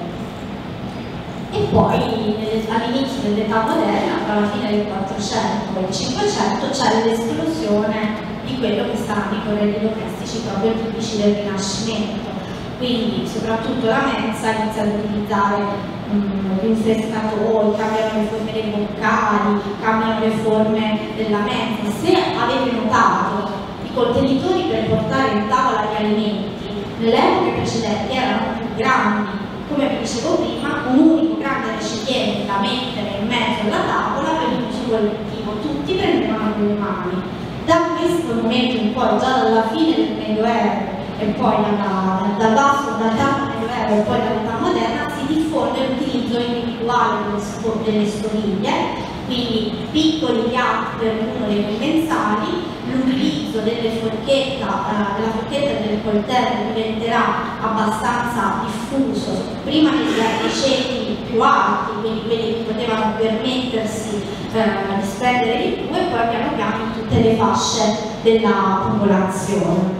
E poi all'inizio dell'età moderna, tra la fine del quattrocento e il cinquecento, c'è l'esplosione di quello che saranno i corredi domestici proprio tipici del Rinascimento. Quindi soprattutto la mensa inizia ad utilizzare um, gli rinfrescatori, cambiano le forme dei boccali, cambiano le forme della mensa. Se avete notato, i contenitori per portare in tavola gli alimenti nelle epoche precedenti erano più grandi. Come vi dicevo prima, un unico grande recipiente da mettere in mezzo alla tavola per un uso collettivo, tutti prendevano con le mani. Da questo momento in poi, già dalla fine del Medioevo e poi dalla, dal basso, dal tardo Medioevo e poi dall'età moderna, si diffonde l'utilizzo individuale delle, delle stoviglie, quindi piccoli piatti per ognuno dei commensali. L'utilizzo delle forchette, eh, della forchetta e delle coltelle diventerà abbastanza diffuso, prima negli ceti più alti, quindi quelli che potevano permettersi eh, di spendere di più, e poi piano piano in tutte le fasce della popolazione.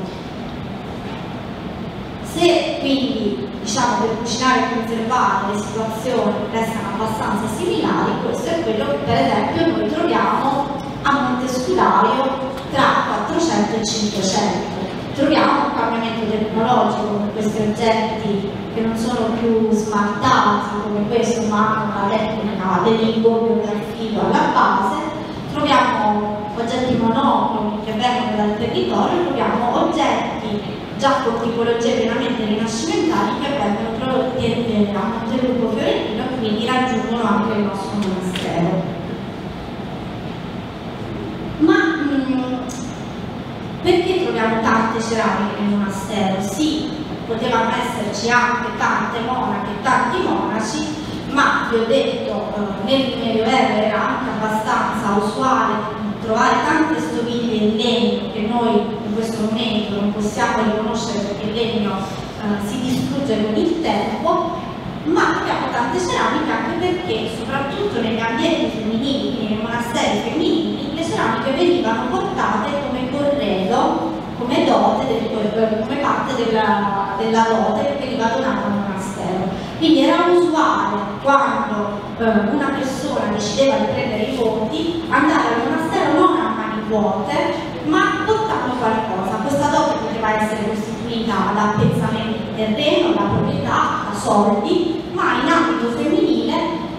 Se quindi, diciamo, per cucinare e conservare le situazioni restano abbastanza similari, questo è quello che per esempio noi troviamo a Montescudaio tra quattrocento e cinquecento. troviamo un cambiamento tecnologico con questi oggetti che non sono più smaltati come questo, ma hanno una tecnica dell'ingombio del filo alla base. Troviamo oggetti monocromi che vengono dal territorio, troviamo oggetti già con tipologie pienamente rinascimentali che vengono prodotti a Montelupo Fiorentino e quindi raggiungono anche il nostro monastero. Ma mh, perché troviamo tante ceramiche nel monastero? Sì, potevano esserci anche tante monache, tanti monaci, ma vi ho detto, eh, nel Medioevo era anche abbastanza usuale trovare tante stoviglie in legno che noi in questo momento non possiamo riconoscere perché il legno eh, si distrugge con il tempo, ma abbiamo tante ceramiche anche perché soprattutto negli ambienti femminili, nei monasteri femminili, le ceramiche venivano portate come corredo, come dote, del, come parte della, della dote che veniva donata al monastero. Quindi era usuale quando eh, una persona decideva di prendere i voti andare al monastero non a mani vuote, ma portando qualcosa. Questa dote poteva essere costituita da appezzamenti di terreno, da proprietà, da soldi, ma in ambito femminile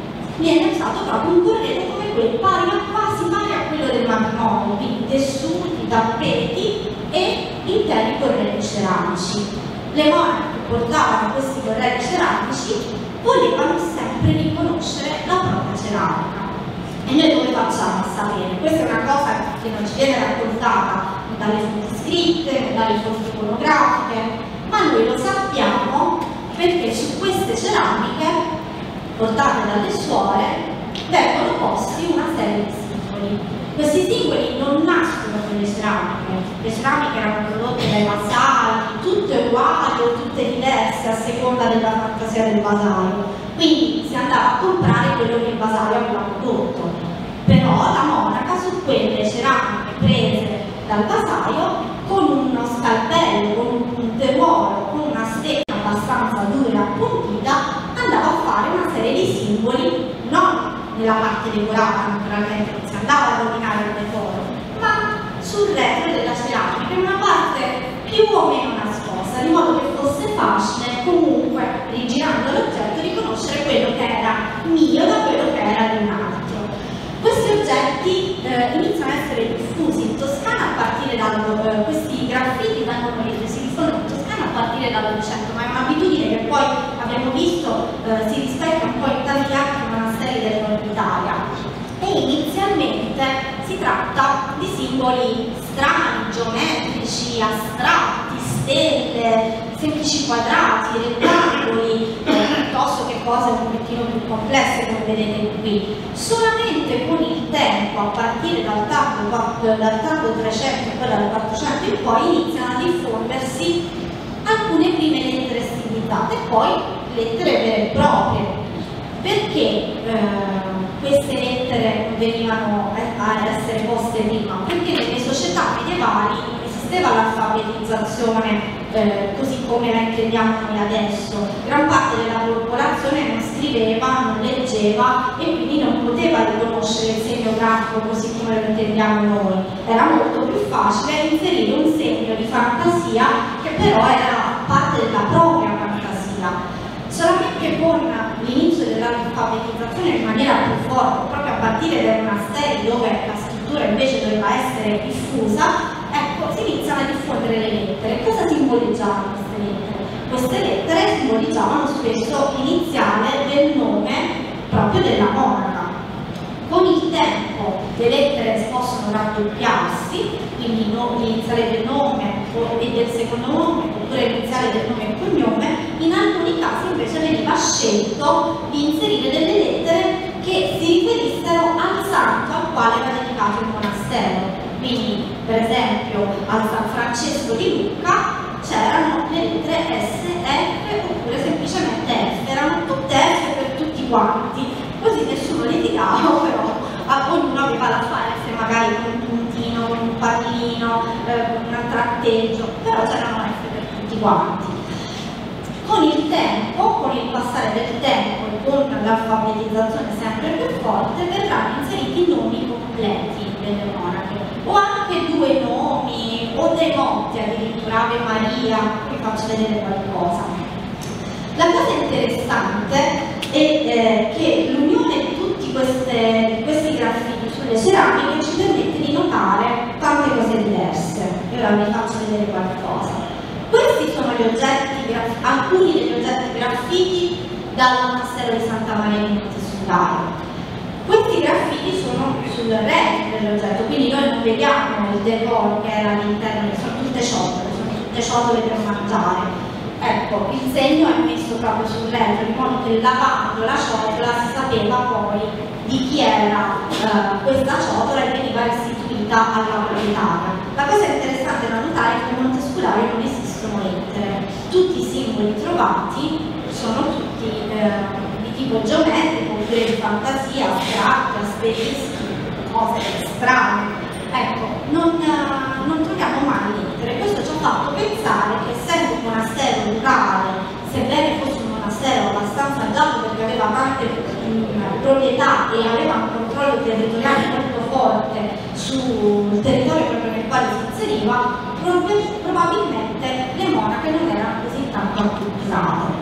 viene usato proprio un corredo come quello, pari a quasi pari a quello del matrimonio, quindi tessuti, tappeti e interi corredi ceramici. Le monache che portavano questi corredi ceramici volevano sempre riconoscere la propria ceramica. E noi come facciamo a sapere? Questa è una cosa che non ci viene raccontata né dalle fonti scritte, né dalle fonti iconografiche, ma noi lo sappiamo perché su queste ceramiche portate dalle suore vengono posti una serie di simboli. Questi simboli non nascono con le ceramiche, le ceramiche erano prodotte dai vasali, tutte uguali o tutte diverse a seconda della fantasia del vasaio, quindi si andava a comprare quello che il vasaio aveva prodotto. Però la monaca su quelle ceramiche prese dal vasaio con uno scalpello, con un punteruolo, con una stecca abbastanza dura e appuntita, andava a fare una serie di simboli, non nella parte decorata, naturalmente non si andava a rovinare il decoro, ma sul retro della ceramica, in una parte più o meno nascosta, di modo che fosse facile comunque, rigirando l'oggetto, riconoscere quello che era mio da quello che era di un altro. Questi oggetti eh, iniziano a essere diffusi in Toscana a partire dal, eh, questi graffiti vengono si diffondono in Toscana a partire dall'Ottocento, ma è un'abitudine che poi abbiamo visto eh, si rispecchia un po' in tanti altri monasteri del nord Italia. E inizialmente si tratta di simboli strani, geometrici, astratti, stelle, semplici quadrati, rettangoli, eh, piuttosto che cose un pochettino più complesse come vedete qui. Solamente con il tempo, a partire dal tardo, dal tardo trecento e poi dal quattrocento in poi, iniziano a diffondersi alcune prime lettere stilizzate e poi lettere vere e proprie. Perché eh, queste lettere venivano a essere poste prima? Perché nelle società medievali non esisteva l'alfabetizzazione eh, così come la intendiamo noi adesso. Gran parte della popolazione non scriveva, non leggeva e quindi non poteva riconoscere il segno grafico così come lo intendiamo noi. Era molto più facile inserire un segno di fantasia che però era parte della propria fantasia. Solamente con l'inizio dell'alfabetizzazione in maniera più forte, proprio a partire dai monasteri dove la scrittura invece doveva essere diffusa, ecco, si iniziano a diffondere le lettere. Cosa simboleggiavano queste lettere? Queste lettere simboleggiavano spesso l'iniziale del nome proprio della monaca. Con il tempo le lettere possono raddoppiarsi, quindi l'iniziale del nome e del secondo nome, oppure l'iniziale del nome e cognome. In alcuni casi invece veniva scelto di inserire delle lettere che si riferissero al santo al quale era dedicato il monastero. Quindi, per esempio, al San Francesco di Lucca c'erano le lettere S, F oppure semplicemente F, erano tutte F per tutti quanti, così nessuno litigava, però a ognuno aveva la sua F, magari con un puntino, con un pallino, eh, con un tratteggio, però c'erano F per tutti quanti. Con il tempo, con il passare del tempo e con l'alfabetizzazione sempre più forte, verranno inseriti i nomi completi delle monache, o anche due nomi, o dei motti addirittura, Ave Maria, vi faccio vedere qualcosa. La cosa interessante è eh, che l'unione di tutti queste, questi graffiti sulle ceramiche ci permette di notare tante cose diverse. E ora vi faccio vedere qualcosa. Questi sono gli oggetti, alcuni degli oggetti graffiti dal monastero di Santa Maria di Monte Scudaro. Questi graffiti sono sul retro dell'oggetto, quindi noi non vediamo il decor che era all'interno, sono tutte ciotole, sono tutte ciotole per mangiare. Ecco, il segno è messo proprio sul retro, in modo che lavando la ciotola si sapeva poi di chi era eh, questa ciotola e veniva restituita alla proprietaria. La cosa interessante da notare è che in Monte Scudaro non esistono lettere, tutti i simboli trovati sono tutti eh, tipo geometrico, oppure di fantasia, astratti, asterischi, cose strane. Ecco, non, uh, non troviamo mai lettere. Questo ci ha fatto pensare che essendo un monastero locale, sebbene fosse un monastero abbastanza agiato perché aveva tante um, proprietà e aveva un controllo territoriale molto forte sul territorio proprio nel quale si inseriva, probabilmente le monache non erano così tanto acculturate.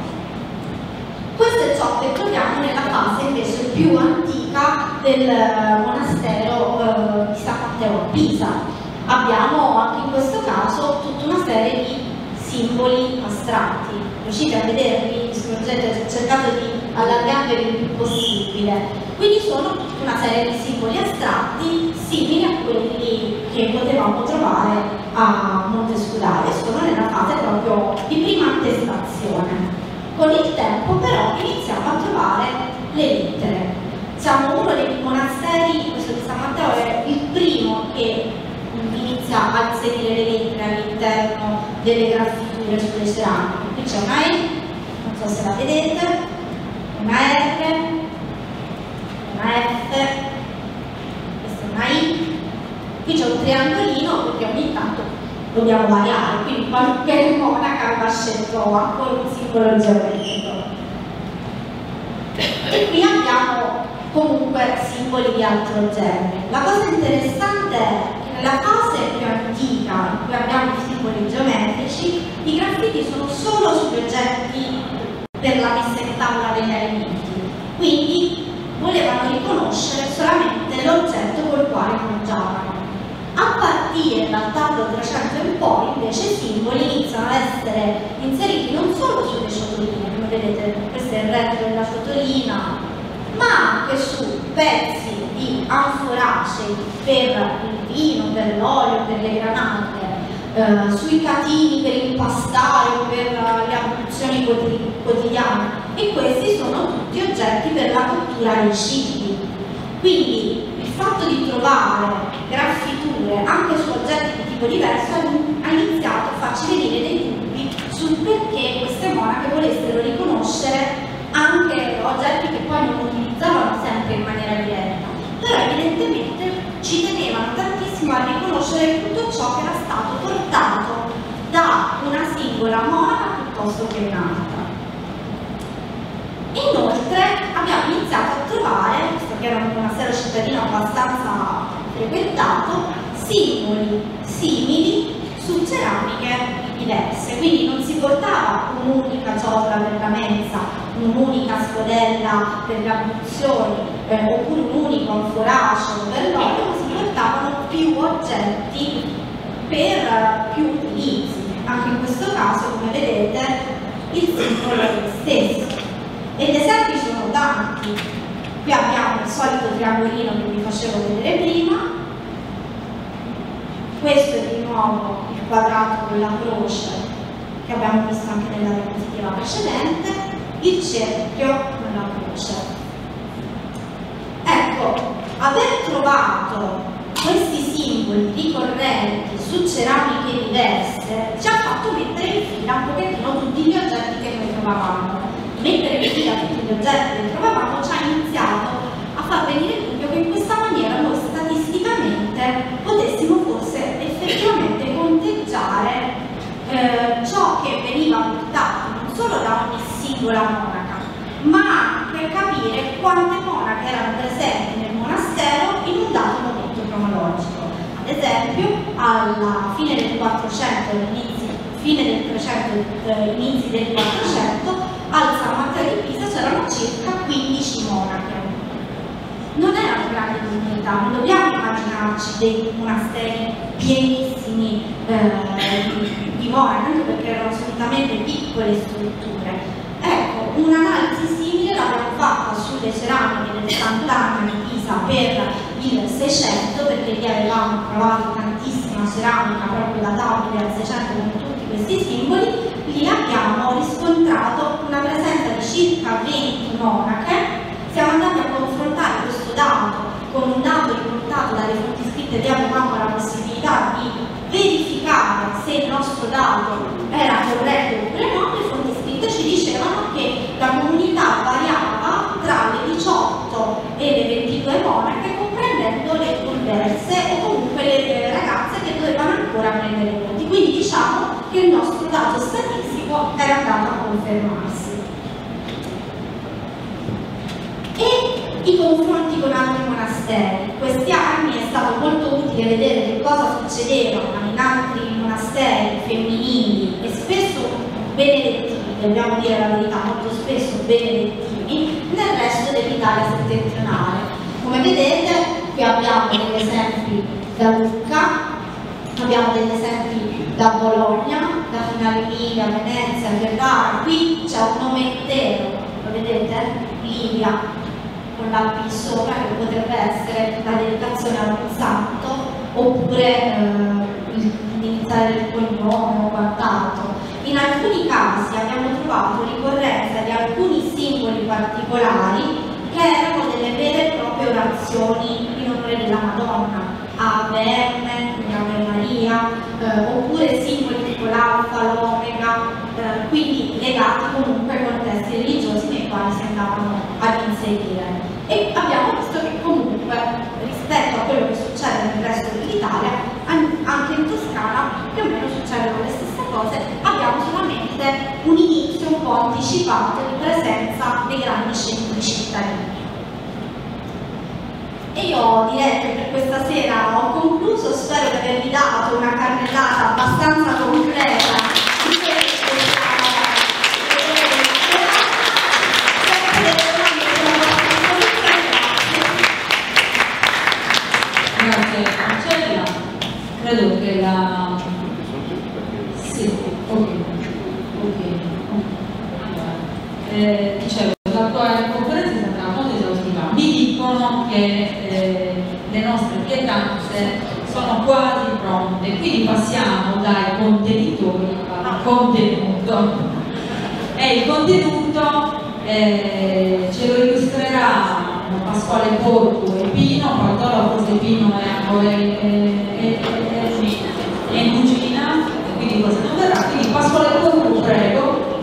Questo è ciò che troviamo nella fase invece più antica del monastero eh, di San Matteo a Pisa. Abbiamo anche in questo caso tutta una serie di simboli astratti. Riuscite a vederli? Ho cercato di allargarveli il più possibile. Quindi sono tutta una serie di simboli astratti simili a quelli che potevamo trovare a Monte Scudaro e sono nella fase proprio di prima attestazione. Con il tempo però iniziamo a trovare le lettere. Siamo uno dei monasteri, questo di San Matteo è il primo che inizia a inserire le lettere all'interno delle graffiture sulle ceramiche. Qui c'è una E, non so se la vedete, una R, una F, questa è una I, qui c'è un triangolino perché ogni tanto dobbiamo variare, quindi qualche monaca aveva scelto ancora un simbolo geometrico. E qui abbiamo comunque simboli di altro genere. La cosa interessante è che nella fase più antica, in cui abbiamo i simboli geometrici, i graffiti sono solo sugli oggetti per la messa in tavola degli alimenti, quindi volevano riconoscere solamente l'oggetto col quale mangiavano. A partire dal tardo trecento in poi, invece, i simboli iniziano ad essere inseriti non solo sulle ciotoline, come vedete, questo è il retro della ciotolina, ma anche su pezzi di anforacei per il vino, per l'olio, per le granate, eh, sui catini per impastare o per le abluzioni quotidiane, e questi sono tutti oggetti per la cottura dei cibi. Quindi il fatto di trovare graffiture anche su oggetti di tipo diverso ha iniziato a farci venire dei dubbi sul perché queste monache volessero riconoscere anche oggetti che poi non utilizzavano sempre in maniera diretta, però evidentemente ci tenevano tantissimo a riconoscere tutto ciò che era stato portato da una singola monaca piuttosto che un'altra. Inoltre abbiamo iniziato a trovare, visto che era un monastero cittadino abbastanza frequentato, simboli simili su ceramiche diverse, quindi non si portava un'unica ciotola per la mensa, un'unica scodella per le abluzioni, eh, oppure un unico anforaceo per l'olio, ma si portavano più oggetti per uh, più utilizzi. Anche in questo caso, come vedete, il simbolo è lo stesso. E gli esempi sono tanti. Qui abbiamo il solito triangolino che vi facevo vedere prima, questo è di nuovo il quadrato con la croce che abbiamo visto anche nella diapositiva precedente, il cerchio con la croce. Ecco, aver trovato questi simboli ricorrenti su ceramiche diverse ci ha fatto mettere in fila un pochettino tutti gli oggetti che noi trovavamo. Mettere in fila tutti gli oggetti che trovavamo ci ha iniziato a far venire il dubbio che in questa maniera noi statisticamente potessimo forse effettivamente conteggiare eh, ciò che veniva portato non solo da ogni singola monaca, ma anche capire quante monache erano presenti nel monastero in un dato momento cronologico. Ad esempio, alla fine del quattrocento, all'inizio fine del trecento, eh, inizi del quattrocento, al San Matteo di Pisa c'erano circa quindici monache. Non è una grande comunità, non dobbiamo immaginarci dei monasteri pienissimi eh, di, di monache, anche perché erano assolutamente piccole strutture. Ecco, un'analisi simile l'abbiamo fatta sulle ceramiche del Sant'Anna di Pisa per il Seicento, perché lì avevamo trovato tantissima ceramica proprio databile al Seicento con tutti questi simboli. Lì abbiamo riscontrato una presenza di circa venti monache. Siamo andati a confrontare questo dato con un dato riportato dalle fonti scritte, e avevamo la possibilità di verificare se il nostro dato era corretto oppure no. Le fonti scritte ci dicevano che la comunità variava tra le diciotto e le ventidue monache, comprendendo le converse o comunque le ragazze che dovevano ancora prendere i voti. Quindi diciamo che il nostro dato statistico era andato a confermarsi. E i confronti con altri monasteri. Questi anni è stato molto utile vedere che cosa succedeva in altri monasteri femminili e spesso benedettini, dobbiamo dire la verità, molto spesso benedettini, nel resto dell'Italia settentrionale. Come vedete, qui abbiamo degli esempi da Lucca, abbiamo degli esempi da Bologna, da Finale Emilia, Venezia, Ferrara. Qui c'è un nome intero, lo vedete? Livia, con l'A P sopra, che potrebbe essere la dedicazione a un santo, oppure eh, l'iniziale del cognome o quant'altro. In alcuni casi abbiamo trovato ricorrenza di alcuni simboli particolari che erano delle vere e proprie orazioni in onore della Madonna, Ave M, Ave Maria, eh, oppure simboli tipo l'alfa, l'omega, eh, quindi legati comunque ai contesti religiosi nei quali si andavano ad inserire. E abbiamo visto che comunque rispetto a quello che succede nel resto dell'Italia, anche in Toscana più o meno succedono le stesse cose, abbiamo solamente un inizio un po' anticipato di presenza dei grandi centri cittadini. E io direi che per questa sera ho concluso, spero di avervi dato una carrellata abbastanza completa di quello che Grazie Marcella, credo che la... sì, ok, ok, eh, dicevo, la tua conferenza è stata molto esaustiva. Mi dicono che eh, le nostre pietanze sono quasi pronte, quindi passiamo dai contenitori al contenuto. E il contenuto eh, ce lo illustrerà Pasquale Portu e Pino. Bartolo forse Pino è ancora in cucina, quindi cosa non verrà. Quindi Pasquale Portu, prego.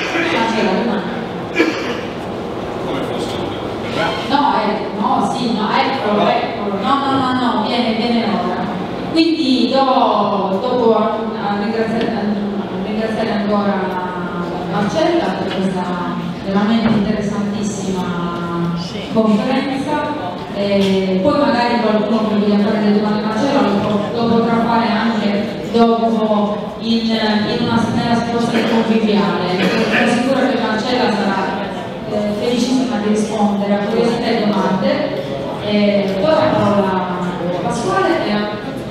Come fosse? No, eh, no, sì, no, eccolo, eccolo. No, no, no, no, viene, viene ora. Quindi do, dopo a, a ringraziare, a ringraziare ancora Marcella per questa veramente interessantissima conferenza, e poi magari qualcuno che voglia fare delle domande a Marcello lo, lo potrà fare anche dopo in, in una nella situazione conviviale. Sono sicura che Marcella sarà eh, felicissima di rispondere a curiosità e domande. E poi la parola a Pasquale e a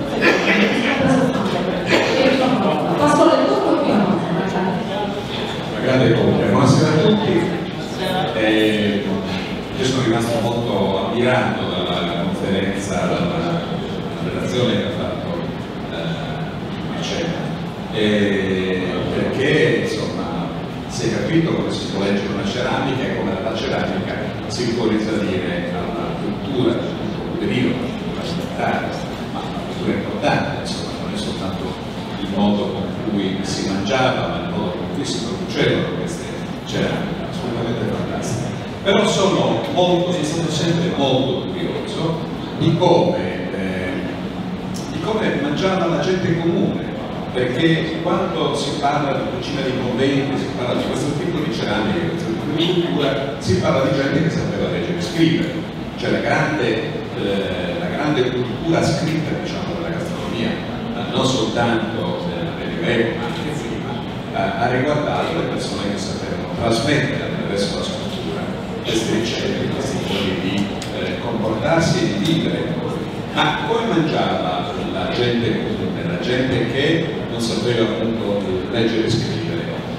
Pasquale tutto qui. Una grande compagnia. Buonasera a tutti. Eh, Io sono rimasto molto ammirato dalla conferenza, dalla relazione che ha fatto eh, Marcella, eh, perché insomma si è capito come si può leggere una ceramica e come dalla ceramica si può risalire alla cultura, del periodo, alla cultura ma una cultura importante, insomma, non è soltanto il modo con cui si mangiava, ma il modo con cui si producevano queste ceramiche, assolutamente fantastiche. Però sono molto, sono stato sempre molto curioso di come, eh, di come mangiava la gente comune, perché quando si parla di cucina di conventi, si parla di questo tipo di ceramica, di questo tipo di cultura, si parla di gente che sapeva leggere e scrivere, cioè la grande, eh, la grande cultura scritta, diciamo, della gastronomia, non soltanto nel Medioevo ma anche prima, ha riguardato le persone che sapevano trasmettere attraverso la scrittura questi ricette, questi modi di eh, comportarsi e di vivere. Ma come mangiava la gente comune, la gente che non sapeva appunto leggere e scrivere?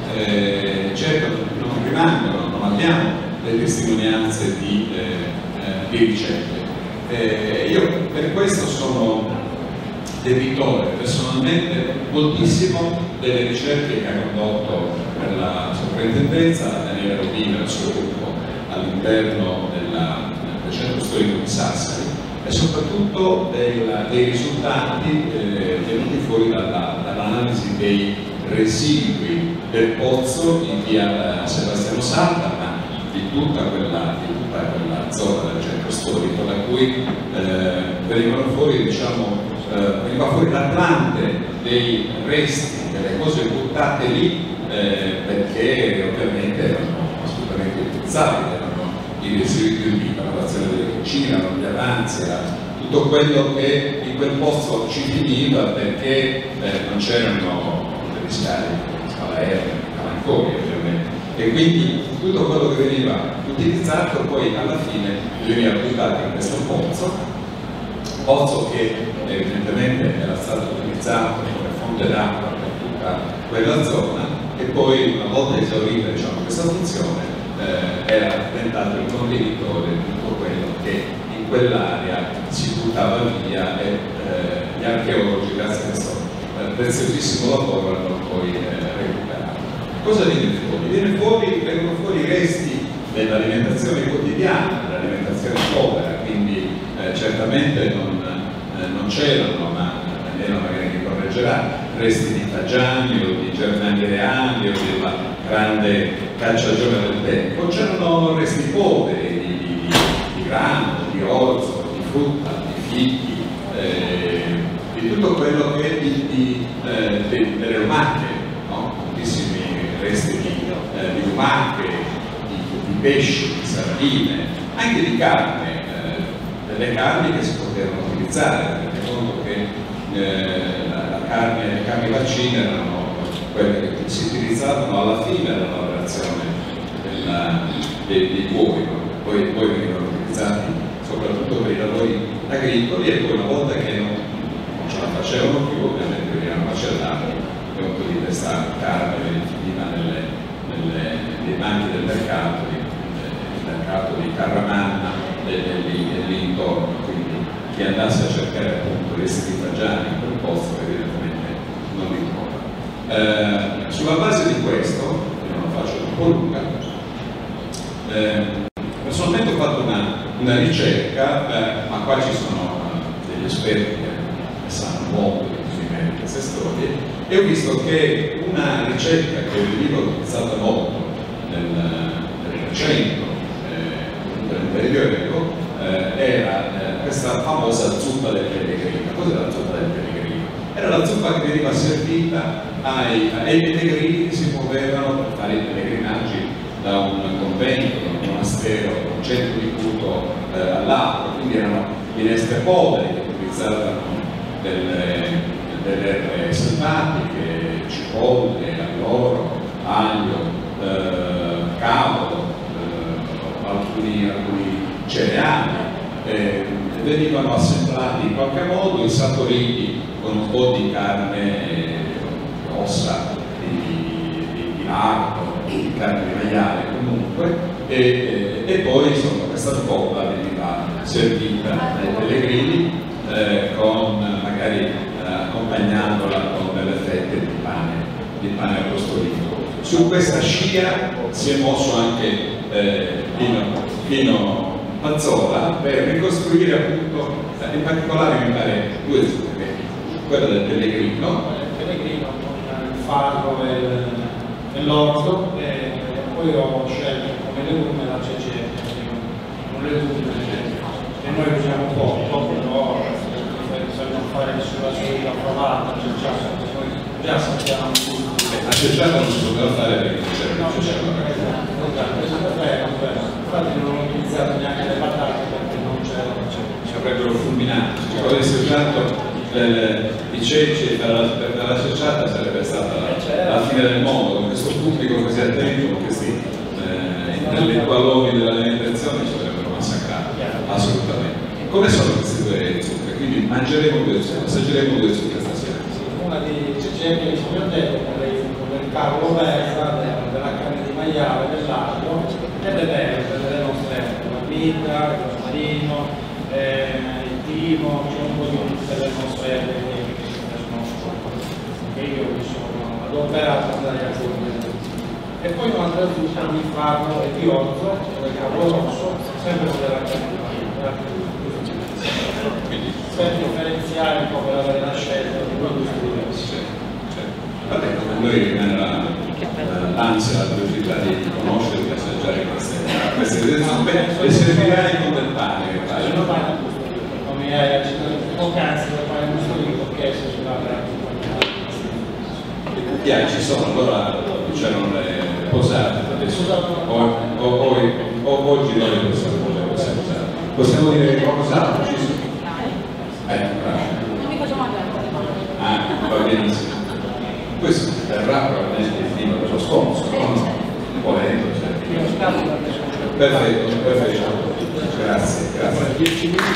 Eh, certo non rimangono, non abbiamo le testimonianze di, eh, eh, di ricette. Eh, io per questo sono debitore personalmente moltissimo delle ricerche che ha condotto per la sovrintendenza Daniele Rovina e il suo gruppo all'interno del centro storico di Sassari, e soprattutto dei, dei risultati eh, venuti fuori dall'analisi dei residui del pozzo in via Sebastiano Salta, ma di tutta quella, di tutta quella zona del centro storico, da cui eh, venivano fuori, diciamo, eh, veniva fuori l'Atlante dei resti, delle cose buttate lì, eh, perché ovviamente erano assolutamente utilizzabili, erano i residui di vita, la lavorazione delle cucine, gli avanzi, era tutto quello che in quel posto ci finiva perché eh, non c'erano degli scali, scala aerea, calanconi ovviamente, e quindi tutto quello che veniva utilizzato poi alla fine veniva buttato in questo pozzo, pozzo che evidentemente era stato utilizzato come fonte d'acqua per tutta quella zona, e poi una volta esaurita, diciamo, questa funzione eh, era diventato il contenitore di tutto quello che in quell'area si buttava via, e eh, gli archeologi, grazie a questo eh, preziosissimo lavoro, hanno poi eh, recuperato. Cosa viene fuori? Viene fuori, vengono fuori i resti dell'alimentazione quotidiana, dell'alimentazione povera, quindi eh, certamente non, eh, non c'erano, ma Daniela magari mi correggerà, resti di fagiani o di germani reali o della grande cacciagione del tempo, c'erano resti poveri di, di, di, di grano, di orzo, di frutta, di fichi, eh, di tutto quello che di, di, eh, de, delle lumache, no? Moltissimi resti di, eh, di lumache, di, di pesci, di sardine, anche di carne, eh, delle carni che si potevano utilizzare, perché conto che eh, la, la carne, le carni vaccine erano quelle che si utilizzavano alla fine della lavorazione della, dei, dei cuori, poi, poi venivano utilizzati soprattutto per i lavori agricoli, e poi una volta che non, non ce la facevano più, ovviamente venivano macellati, e un po' di questa carne finiva nelle, nelle, nei banchi del mercato, del mercato di Carramanna e lì, lì intorno, quindi chi andasse a cercare appunto resti di fagiani in quel posto evidentemente non li trova. Eh, sulla base di questo, io non lo faccio troppo lunga, eh, personalmente ho fatto una, una ricerca, eh, ma qua ci sono uh, degli esperti che sanno molto di queste storie, e ho visto che una ricetta che veniva utilizzata molto nel, nel Trecento, eh, nel Medioevo, eh, era eh, questa famosa zuppa del pellegrino. Cos'è la zuppa del pellegrino? Era la zuppa che veniva servita ai, ai pellegrini che si muovevano per fare i pellegrinaggi da un convento, da un monastero, da un centro di culto eh, all'altro, quindi erano minestre povere che utilizzavano delle, delle erbe selvatiche, cipolle, alloro, aglio, eh, cavolo, eh, alcuni, alcuni cereali, eh, venivano assemblati in qualche modo, insaporiti con un po' di carne, eh, ossa di, di, di lago, di carne di maiale comunque, e, e, e poi insomma questa zuppa veniva servita dai pellegrini eh, con magari eh, accompagnandola con delle fette di pane, di pane apostolico. Su questa scia si è mosso anche eh, Pino, Pino Mazzola per ricostruire appunto, in particolare mi pare due zuppe, quella del pellegrino, il pellegrino con il farro e l'orzo, e poi ho scelto come legume la cecere, un legume che noi usiamo poco, però se non fare sulla sua provata, già, già sappiamo tutti. La cecciata non si poteva fare perché non c'era la cecciata. Infatti non ho utilizzato neanche le patate perché non c'erano. Ci avrebbero fulminato, ci avrebbe usato per i ceci per la, per la cecciata sarebbe stata la, la fine del mondo, con questo pubblico così attento, con questi eh, intellettualoni dell'alimentazione ci avrebbero massacrato, assolutamente. Come sono queste due zucche? Quindi mangeremo due zucche, assaggeremo due zucche stasera. Una di cecchetti che ci ho detto, con del cavolo versa, della carne di maiale, dell'aglio e delle erbe, delle nostre erbe, la vita, il rosmarino, eh, il timo, c'è un po' di tutte le nostre erbe che io mi sono adoperato ad andare a fare. E poi un'altra zucca di farro e di orzo, del cavolo rosso, sempre con della carne di maiale. Per differenziare un po' per avere la scelta di prodotti diversi. Vabbè, noi rimane l'ansia, la curiosità di conoscere, di assaggiare queste queste due zuppe e servirai con del pane. Non mi hai accettato poc'anzi per fare un gusto di cocchesse sulla Le cucchiai ci sono, allora c'erano le posate adesso, o, o, o, o oggi noi le possiamo, le possiamo usare. Possiamo dire che qualcos'altro ci sono? Eh, bravo. Non mi faccio mangiare. Ah, va benissimo. Questo verrà probabilmente il film dello sponsor, no? Volendo, cioè. Perfetto, perfetto. Grazie, grazie.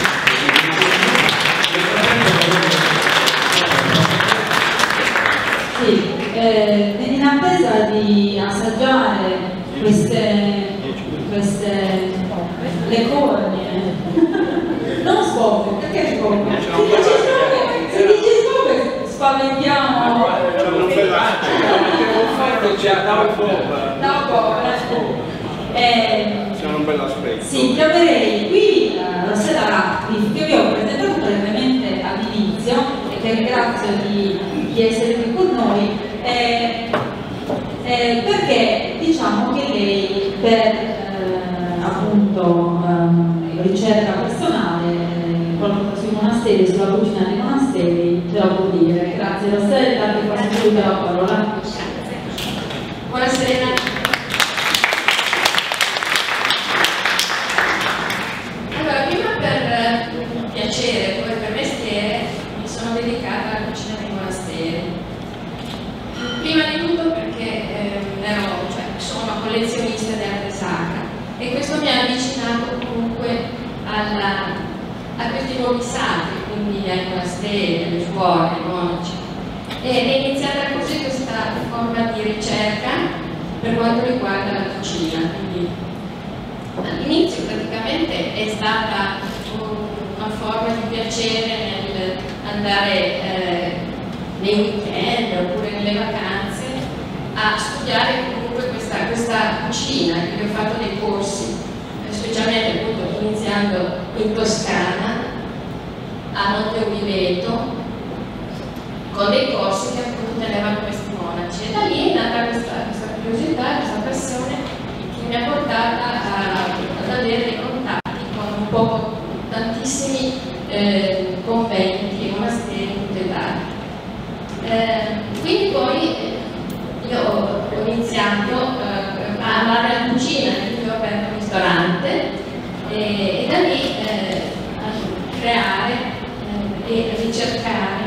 Sì, eh, in attesa di assaggiare queste, queste le cornie, non scopo, perché scopo? Se dici scopo spaventiamo. C'è un bel aspetto. Sì, chiamerei qui la Rossella Ratcliffe, che vi ho presentato brevemente all'inizio e che ringrazio di, di essere qui con noi, eh, eh, perché diciamo che lei per eh, appunto eh, ricerca personale, eh, qualcosa sui monasteri, sulla cucina dei monasteri, ce la può dire. Grazie Rossella, ti passo subito la parola. Buonasera. Allora, prima per piacere, poi per mestiere, mi sono dedicata alla cucina dei monasteri. Prima di tutto perché eh, ero, cioè, sono una collezionista di arte sacra e questo mi ha avvicinato comunque alla, a questi luoghi sacri, quindi ai monasteri, alle scuole, ai monaci. E è iniziata così questa forma di ricerca per quanto riguarda la cucina. Quindi all'inizio praticamente è stata una forma di piacere nel andare eh, nei weekend oppure nelle vacanze a studiare comunque questa, questa cucina. Quindi ho fatto dei corsi, specialmente appunto iniziando in Toscana, a Monte Oliveto, con dei corsi che appunto tenevano questi monaci, e da lì è nata questa, questa curiosità, questa passione che mi ha portata a, ad avere dei contatti con un po' tantissimi eh, conventi e monasteri in tutta Italia. Eh, quindi poi eh, io ho iniziato eh, a amare la cucina, quindi ho aperto un ristorante e, e da lì eh, a creare eh, e ricercare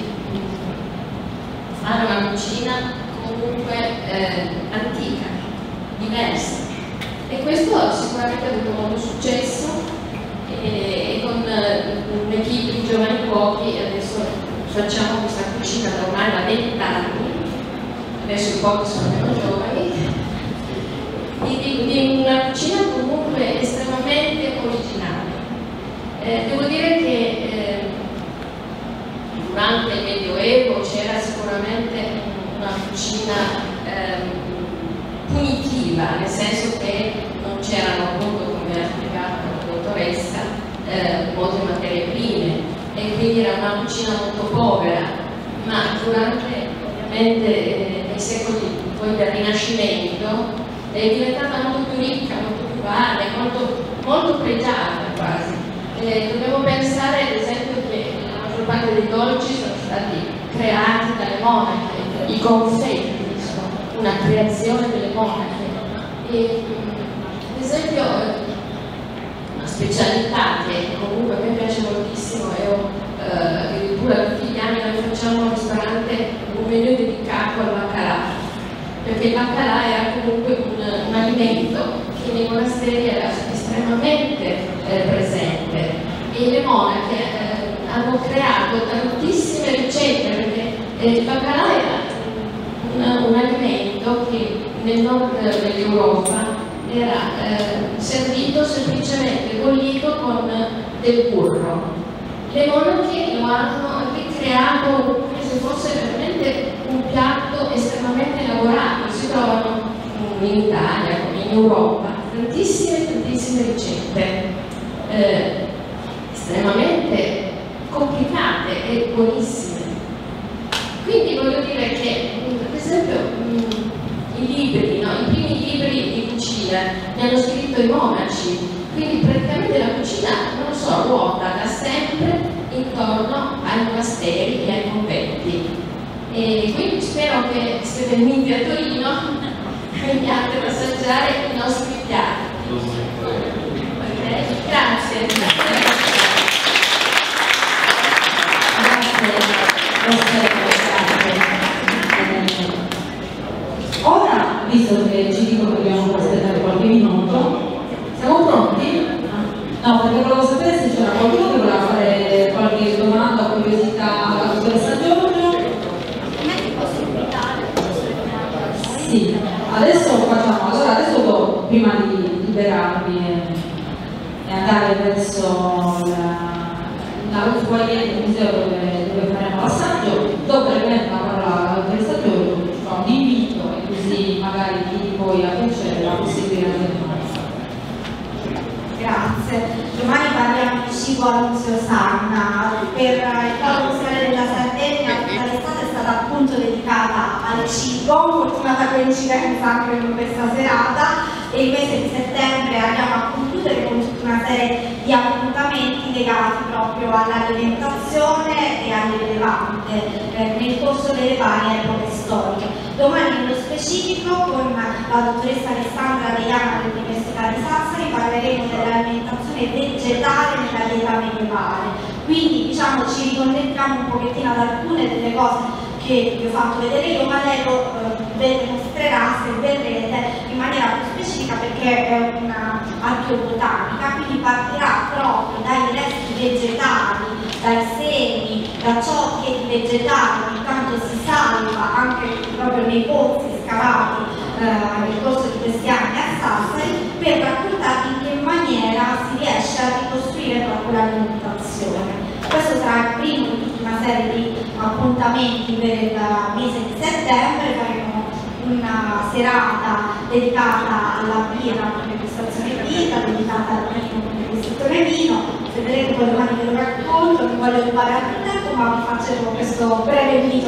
fare una cucina comunque eh, antica, diversa, e questo ha sicuramente avuto molto successo e, e con eh, un'equipe di giovani cuochi adesso facciamo questa cucina da ormai da venti anni, adesso i cuochi sono meno giovani, di, di, di una cucina comunque estremamente originale. Eh, devo dire che eh, durante il Medioevo c'era sicuramente una cucina ehm, punitiva, nel senso che non c'erano, appunto, come ha spiegato la dottoressa, eh, molte materie prime e quindi era una cucina molto povera, ma durante ovviamente eh, nei secoli poi del Rinascimento è diventata molto più ricca, molto più varia, molto, molto pregiata quasi. Eh, dobbiamo pensare ad esempio che la maggior parte dei dolci sono stati creati dalle monache, i confetti sono una creazione delle monache. E, ad esempio una specialità che comunque a me piace moltissimo e ho eh, addirittura il elemento che nei monasteri era estremamente eh, presente, e le monache eh, hanno creato tantissime ricette, perché eh, il baccalà era un, un alimento che nel nord dell'Europa era eh, servito semplicemente bollito con del burro. Le monache lo hanno ricreato come se fosse veramente un piatto estremamente elaborato. Si trovano in Italia come in Europa tantissime tantissime ricette eh, estremamente complicate e buonissime. Quindi voglio dire che, per esempio, mh, i libri, no? I primi libri di cucina ne hanno scritto i monaci. Quindi praticamente la cucina, non lo so, ruota da sempre intorno ai monasteri e ai conventi. E quindi spero che se venite a Torino veniate ad assaggiare i nostri piatti. Okay? Grazie. Grazie. Ora, visto che ci dicono che dobbiamo aspettare qualche minuto, siamo pronti? No, perché volevo sapere se c'era qualcuno che voleva fare qualche domanda o curiosità alla dottoressa Giorgio. Come ti posso invitare? Sì, adesso facciamo, allora adesso do, prima di liberarvi e, e andare verso la roof foyer del museo dove, dove faremo l'assaggio, do brevemente la parola alla dottoressa Giorgio, fa un invito e così magari chi di voi ha piacere la possibilità di Grazie. Domani parliamo di cibo al Museo Sarna. Per il Polo Museale della Sardegna tutta l'estate è stata appunto dedicata al cibo, fortunata coincidenza anche con questa serata, e il mese di settembre andiamo a concludere con tutta una serie di appuntamenti legati proprio all'alimentazione e all'elevante eh, nel corso delle varie epoche storiche. Domani nello specifico con la dottoressa Alessandra Deiana dell'Università di Sassari parleremo dell'alimentazione vegetale nella dieta medievale. Quindi diciamo ci riconnettiamo un pochettino ad alcune delle cose che vi ho fatto vedere io, ma lei lo eh, mostrerà, se vedrete, in maniera più specifica perché è una archeobotanica, quindi partirà proprio dai resti vegetali, dai semi, da ciò che di vegetale ogni tanto si salva anche proprio nei pozzi scavati eh, nel corso di questi anni a Sassari, per raccontarvi in che maniera si riesce a ricostruire proprio l'alimentazione. Questo sarà il primo di tutta una serie di appuntamenti per il mese di settembre. Faremo una serata dedicata alla birra per degustazione birra, dedicata al vino per degustazione vino. Vedrete poi domani ve lo racconto, non voglio rubare altro tempo, ma vi faccio questo breve video.